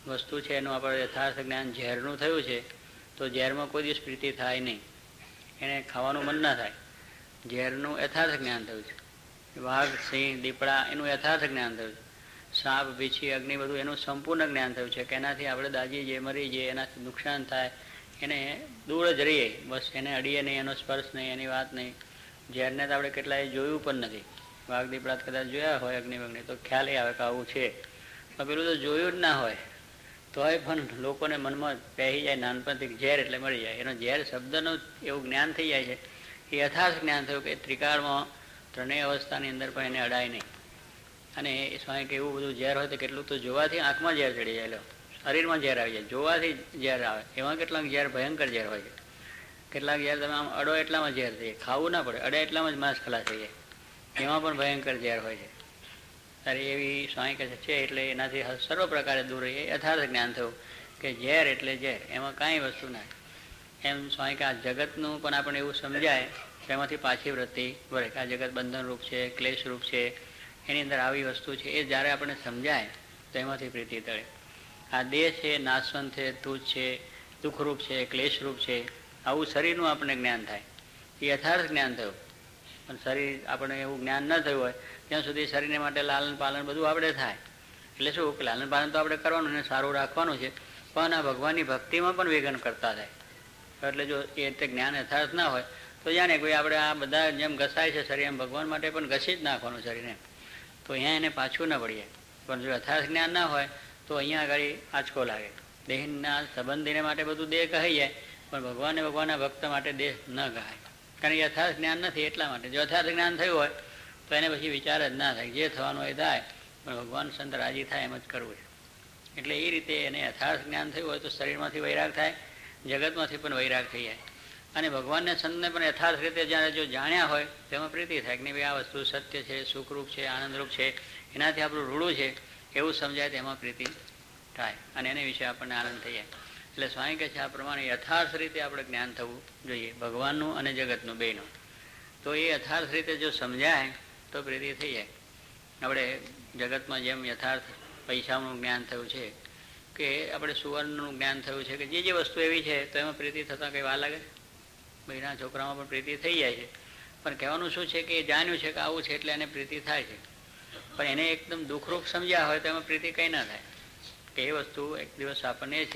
વસ્તુ છે એનું આપણે યથાર્થ જ્ઞાન ઝેરનું થયું છે તો ઝેરમાં કોઈ દિવસ પ્રીતિ થાય નહીં, એને ખાવાનું મન ના થાય. ઝેરનું યથાર્થ જ્ઞાન થયું છે. વાઘ, સિંહ, દીપડા એનું યથાર્થ જ્ઞાન થયું છે. સાપ, વીછી, અગ્નિ બધું એનું સંપૂર્ણ જ્ઞાન થયું છે કે એનાથી આપણે દાજી જઈએ, મરી જઈએ, એનાથી નુકસાન થાય, એને દૂર જ રહીએ, બસ એને અડીએ નહીં, એનો સ્પર્શ નહીં, એની વાત નહીં. ઝેરને તો આપણે કેટલાય જોયું પણ નથી. વાઘ, દીપડા કદાચ જોયા હોય અગ્નિ વગ્નિ તો ખ્યાલ આવે કે આવું છે, પણ પેલું તો જોયું જ ના હોય તોય પણ લોકોને મનમાં પહેરી જાય નાનપણથી ઝેર એટલે મળી જાય. એનો ઝેર શબ્દનું એવું જ્ઞાન થઈ જાય છે. એ યથાર્થ જ્ઞાન થયું કે ત્રિકાળમાં ત્રણેય અવસ્થાની અંદર પણ એને અડાય નહીં. અને એ સ્વામી કે એવું બધું ઝેર હોય તો કેટલું તો જોવાથી આંખમાં ઝેર ચડી જાય, શરીરમાં ઝેર આવી જાય, જોવાથી ઝેર આવે. એમાં કેટલાક ઝેર ભયંકર ઝેર હોય છે. કેટલાક ઝેર તમે આમ અડો એટલામાં ઝેર થઈ જાય, ખાવું ના પડે, અડે એટલામાં જ માંસ ખલાસ થઈ જાય, એમાં પણ ભયંકર ઝેર હોય છે. ત્યારે એવી સ્વામી કહે છે એટલે એનાથી સર્વ પ્રકારે દૂર રહીએ. યથાર્થ જ્ઞાન થયું કે ઝેર એટલે ઝેર, એમાં કાંઈ વસ્તુ ના. એમ સ્વામી કે આ જગતનું પણ આપણે એવું સમજાય કે એમાંથી પાછી વૃત્તિ વળે કે આ જગત બંધનરૂપ છે, ક્લેશરૂપ છે, એની અંદર આવી વસ્તુ છે. એ જ્યારે આપણે સમજાય તો એમાંથી પ્રીતિ તળે. આ દેહ છે, નાશવંત છે, તુચ્છ છે, દુઃખરૂપ છે, ક્લેશરૂપ છે, આવું શરીરનું આપણને જ્ઞાન થાય. એ યથાર્થ જ્ઞાન થયું. પણ શરીર આપણે એવું જ્ઞાન ન થયું હોય ત્યાં સુધી શરીરને માટે લાલન પાલન બધું આપણે થાય. એટલે શું કે લાલન પાલન તો આપણે કરવાનું અને સારું રાખવાનું છે, પણ આ ભગવાનની ભક્તિમાં પણ વિઘ્ન કરતા થાય. એટલે જો એ રીતે જ્ઞાન યથાર્થ ના હોય તો જાણે કોઈ આપણે આ બધા જેમ ઘસાય છે શરીર એમ ભગવાન માટે પણ ઘસી જ નાખવાનું શરીરને, તો અહીંયા એને પાછું ન પડીએ. પણ જો યથાર્થ જ્ઞાન ના હોય તો અહીંયા આગળ આંચકો લાગે. દેહના સંબંધીને માટે બધું દેહ કહી જાય, પણ ભગવાનને ભગવાનના ભક્ત માટે દેહ ન કહાય, કારણ કે યથાર્થ જ્ઞાન નથી. એટલા માટે જો યથાર્થ જ્ઞાન થયું હોય તો એને પછી વિચાર જ ના થાય, જે થવાનું એ થાય, પણ ભગવાન સંત રાજી થાય એમ જ કરવું છે. એટલે એ રીતે એને યથાર્થ જ્ઞાન થયું હોય તો શરીરમાંથી વૈરાગ થાય, જગતમાંથી પણ વૈરાગ થઈ જાય. અને ભગવાનને સંતને પણ યથાર્થ રીતે જ્યારે જો જાણ્યા હોય તેમાં પ્રીતિ થાય કે નહીં ભાઈ આ વસ્તુ સત્ય છે, સુખરૂપ છે, આનંદરૂપ છે, એનાથી આપણું રૂડું છે એવું સમજાય તેમાં પ્રીતિ થાય અને એને વિશે આપણને આનંદ થઈ જાય. એટલે સ્વામી કહે છે આ પ્રમાણે યથાર્થ રીતે આપણે જ્ઞાન થવું જોઈએ ભગવાનનું અને જગતનું બેયનું. તો એ યથાર્થ રીતે જો સમજાય તો પ્રીતિ થઈ જાય. આપણે જગતમાં જેમ યથાર્થ પૈસાનું જ્ઞાન થયું છે કે આપણે સુવર્ણનું જ્ઞાન થયું છે કે જે જે વસ્તુ એવી છે તો એમાં પ્રીતિ થતાં કંઈ વાર લાગે? બહેના છોકરામાં પણ પ્રીતિ થઈ જાય છે, પણ કહેવાનું શું છે કે એ જાણ્યું છે કે આવું છે એટલે એને પ્રીતિ થાય છે. પણ એને એકદમ દુઃખરૂપ સમજ્યા હોય તો એમાં પ્રીતિ કંઈ ના થાય કે એ વસ્તુ એક દિવસ આપણને છે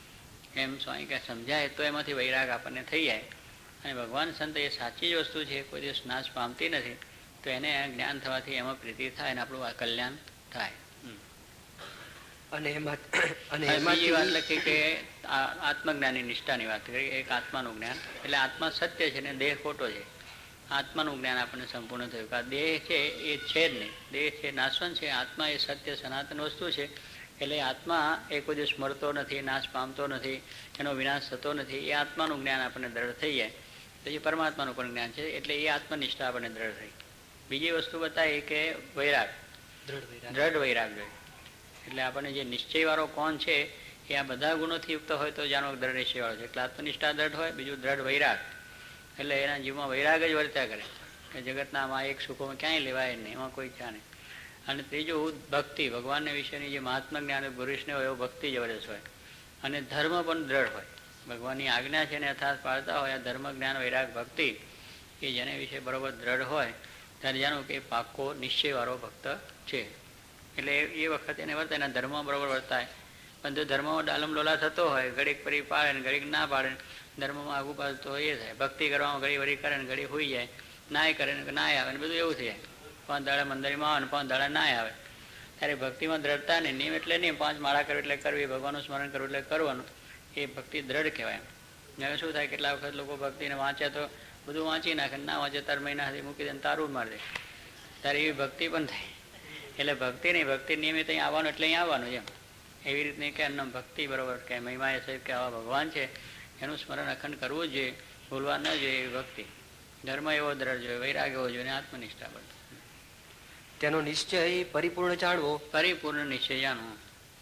એમ સ્વામી કે સમજાય તો એમાંથી વૈરાગ આપણને થઈ જાય. અને ભગવાન સંત એ સાચી જ વસ્તુ છે, કોઈ દિવસ નાશ પામતી નથી, તો એને જ્ઞાન થવાથી એમાં પ્રીતિ થાય અને આપણું કલ્યાણ થાય. અને એમાં અને બીજી વાત લખી કે આત્મજ્ઞાની નિષ્ઠાની વાત કરી. એક આત્માનું જ્ઞાન એટલે આત્મા સત્ય છે ને દેહ ખોટો છે. આત્માનું જ્ઞાન આપણને સંપૂર્ણ થયું કે આ દેહ છે એ છે જ નહીં, દેહ છે નાશવંત છે, આત્મા એ સત્ય સનાતન વસ્તુ છે. એટલે આત્મા એ કોઈ દિવસ મરતો નથી, નાશ પામતો નથી, એનો વિનાશ થતો નથી. એ આત્માનું જ્ઞાન આપણને દ્રઢ થઈ જાય તો એ પરમાત્માનું પણ જ્ઞાન છે. એટલે એ આત્મનિષ્ઠા આપણને દ્રઢ થઈ. બીજી વસ્તુ બતાવી કે વૈરાગ, દ્રઢ વૈરાગ જોઈએ. એટલે આપણને જે નિશ્ચયવાળો કોણ છે એ આ બધા ગુણોથી યુક્ત હોય તો જાણો દ્રઢ નિશ્ચયવાળો છે. એટલે આત્મનિષ્ઠા દ્રઢ હોય, બીજું દ્રઢ વૈરાગ એટલે એના જીવમાં વૈરાગ જ વર્ત્યા કરે કે જગતના આમાં એક સુખોમાં ક્યાંય લેવાય નહીં, એમાં કોઈ ઈચ્છા નહીં. અને ત્રીજું ભક્તિ, ભગવાનને વિશેની જે મહાત્મા જ્ઞાન પુરુષને હોય એવો ભક્તિ જબરદસ્ત હોય. અને ધર્મ પણ દ્રઢ હોય, ભગવાનની આજ્ઞા છે ને યથાર્થ પાળતા હોય. આ ધર્મ જ્ઞાન વૈરાગ ભક્તિ એ જેને વિશે બરોબર દ્રઢ હોય ત્યારે જાણો કે પાક્કો નિશ્ચયવાળો ભક્ત છે. એટલે એ વખત એને વર્તાય, એના ધર્મ બરોબર વર્તાય. પણ જો ધર્મમાં ડાલમ ડોલા થતો હોય, ઘડીક પરી પાડે ને ઘડીક ના પાડે, ધર્મમાં આગુ પાડતો એ થાય. ભક્તિ કરવામાં ઘડી વળી કરે ને ઘડી હોઈ જાય, નાય કરે ને નાય આવે ને બધું એવું થઈ જાય. પાંચ દાડા મંદિરમાં આવે ને પાંચ દાડા નાય આવે. ત્યારે ભક્તિમાં દ્રઢતા ને નિયમ એટલે નહીં, પાંચ માળા કરવી એટલે કરવી, ભગવાનનું સ્મરણ કરવું એટલે કરવાનું, એ ભક્તિ દ્રઢ કહેવાય. હવે શું થાય કેટલા વખત લોકો ભક્તિને વાંચે તો બધું વાંચી નાખે, ના વાંચે તાર મહિનાથી મૂકી દે તારું મારી દે, ત્યારે એવી ભક્તિ પણ થાય. એટલે ભક્તિ નહીં, ભક્તિ નિયમિત અહીં આવવાનું એટલે અહીં આવવાનું એમ. એવી રીતની કે એમનો ભક્તિ બરોબર કે મહિમા એ સાહેબ કે આવા ભગવાન છે એનું સ્મરણ અખંડ કરવું જ જોઈએ, ભૂલવા ન જોઈએ એવી ભક્તિ. ધર્મ એવો દ્રઢ જોઈએ, વૈરાગ એવો જોઈએ, આત્મનિષ્ઠા બધું. તેનો નિશ્ચય પરિપૂર્ણ જાણવો, પરિપૂર્ણ નિશ્ચય જાણવો.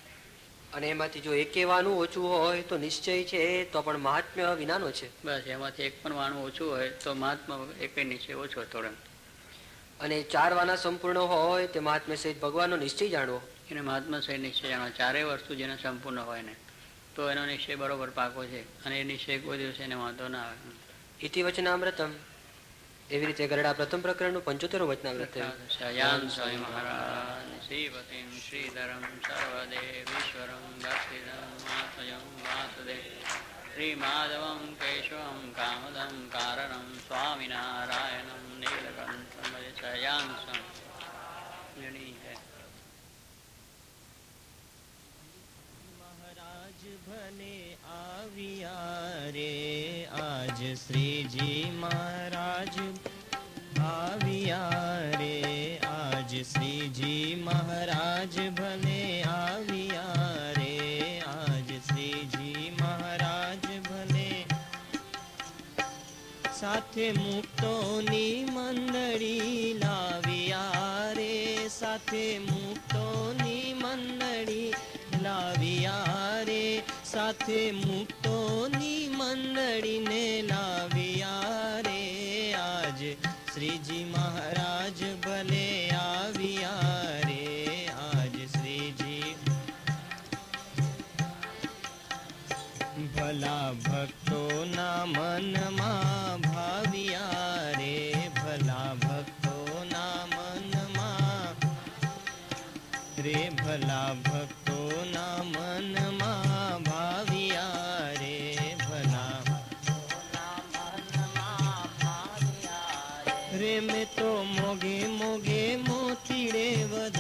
અને એમાંથી જો એકે વાનું ઓછું હોય તો નિશ્ચય છે તો પણ મહાત્મ્ય વિનાનો છે. બસ એમાંથી એક પણ વાણું ઓછું હોય તો મહાત્મા એક નિશ્ચય ઓછો થોડો. અને ચાર વાના સંપૂર્ણ હોય તે મહાત્મ્ય સહિત ભગવાનનો નિશ્ચય જાણવો. એને મહાત્માશ્રય નિશ્ચય જાણવા. ચારેય વસ્તુ જેને સંપૂર્ણ હોય ને તો એનો નિશ્ચય બરોબર પાકો છે અને એ નિશ્ચય કોઈ દિવસ એને વાંધો ના આવે. ઇતિ વચનામૃતમ. એવી રીતે ગરડા પ્રથમ પ્રકરણનું પંચોતેર વચનામૃત શયાન સ્વામી મહારાજ શ્રીપતિમ શ્રીધરમ સર્વદેવીશ્વરમ ભક્તિદમ માતયમ વાસુદેવ શ્રી માધવમ કેશવમ કામદમ કારણમ સ્વામિનારાયણમ નીલકંઠમ શયાન સ્વામી. મહારાજ ભલે આવ્યા રે આજ શ્રીજી મહારાજ આવ્યા રે આજ શ્રીજી મહારાજ ભલે આવ્યા રે આજ શ્રીજી મહારાજ ભલે સાથે મુક્તોની મંડળી લાવ્યા રે સાથે મુક્તોની મંડળી લાવ્યા રે સાથે મુક્તોની મંડળીને લાવ્યા રે આજ શ્રીજી મહારાજ ભલે આવ્યા રે આજ શ્રીજી ભલા ભક્તોના મનમાં ભાવ્યા રે ભલા ભક્તોના મનમાં રે ભલા ભક્તોના મનમાં ભાવ્યા રે ભલા રે મેં તો મોગે મોગે મોતીડે વધ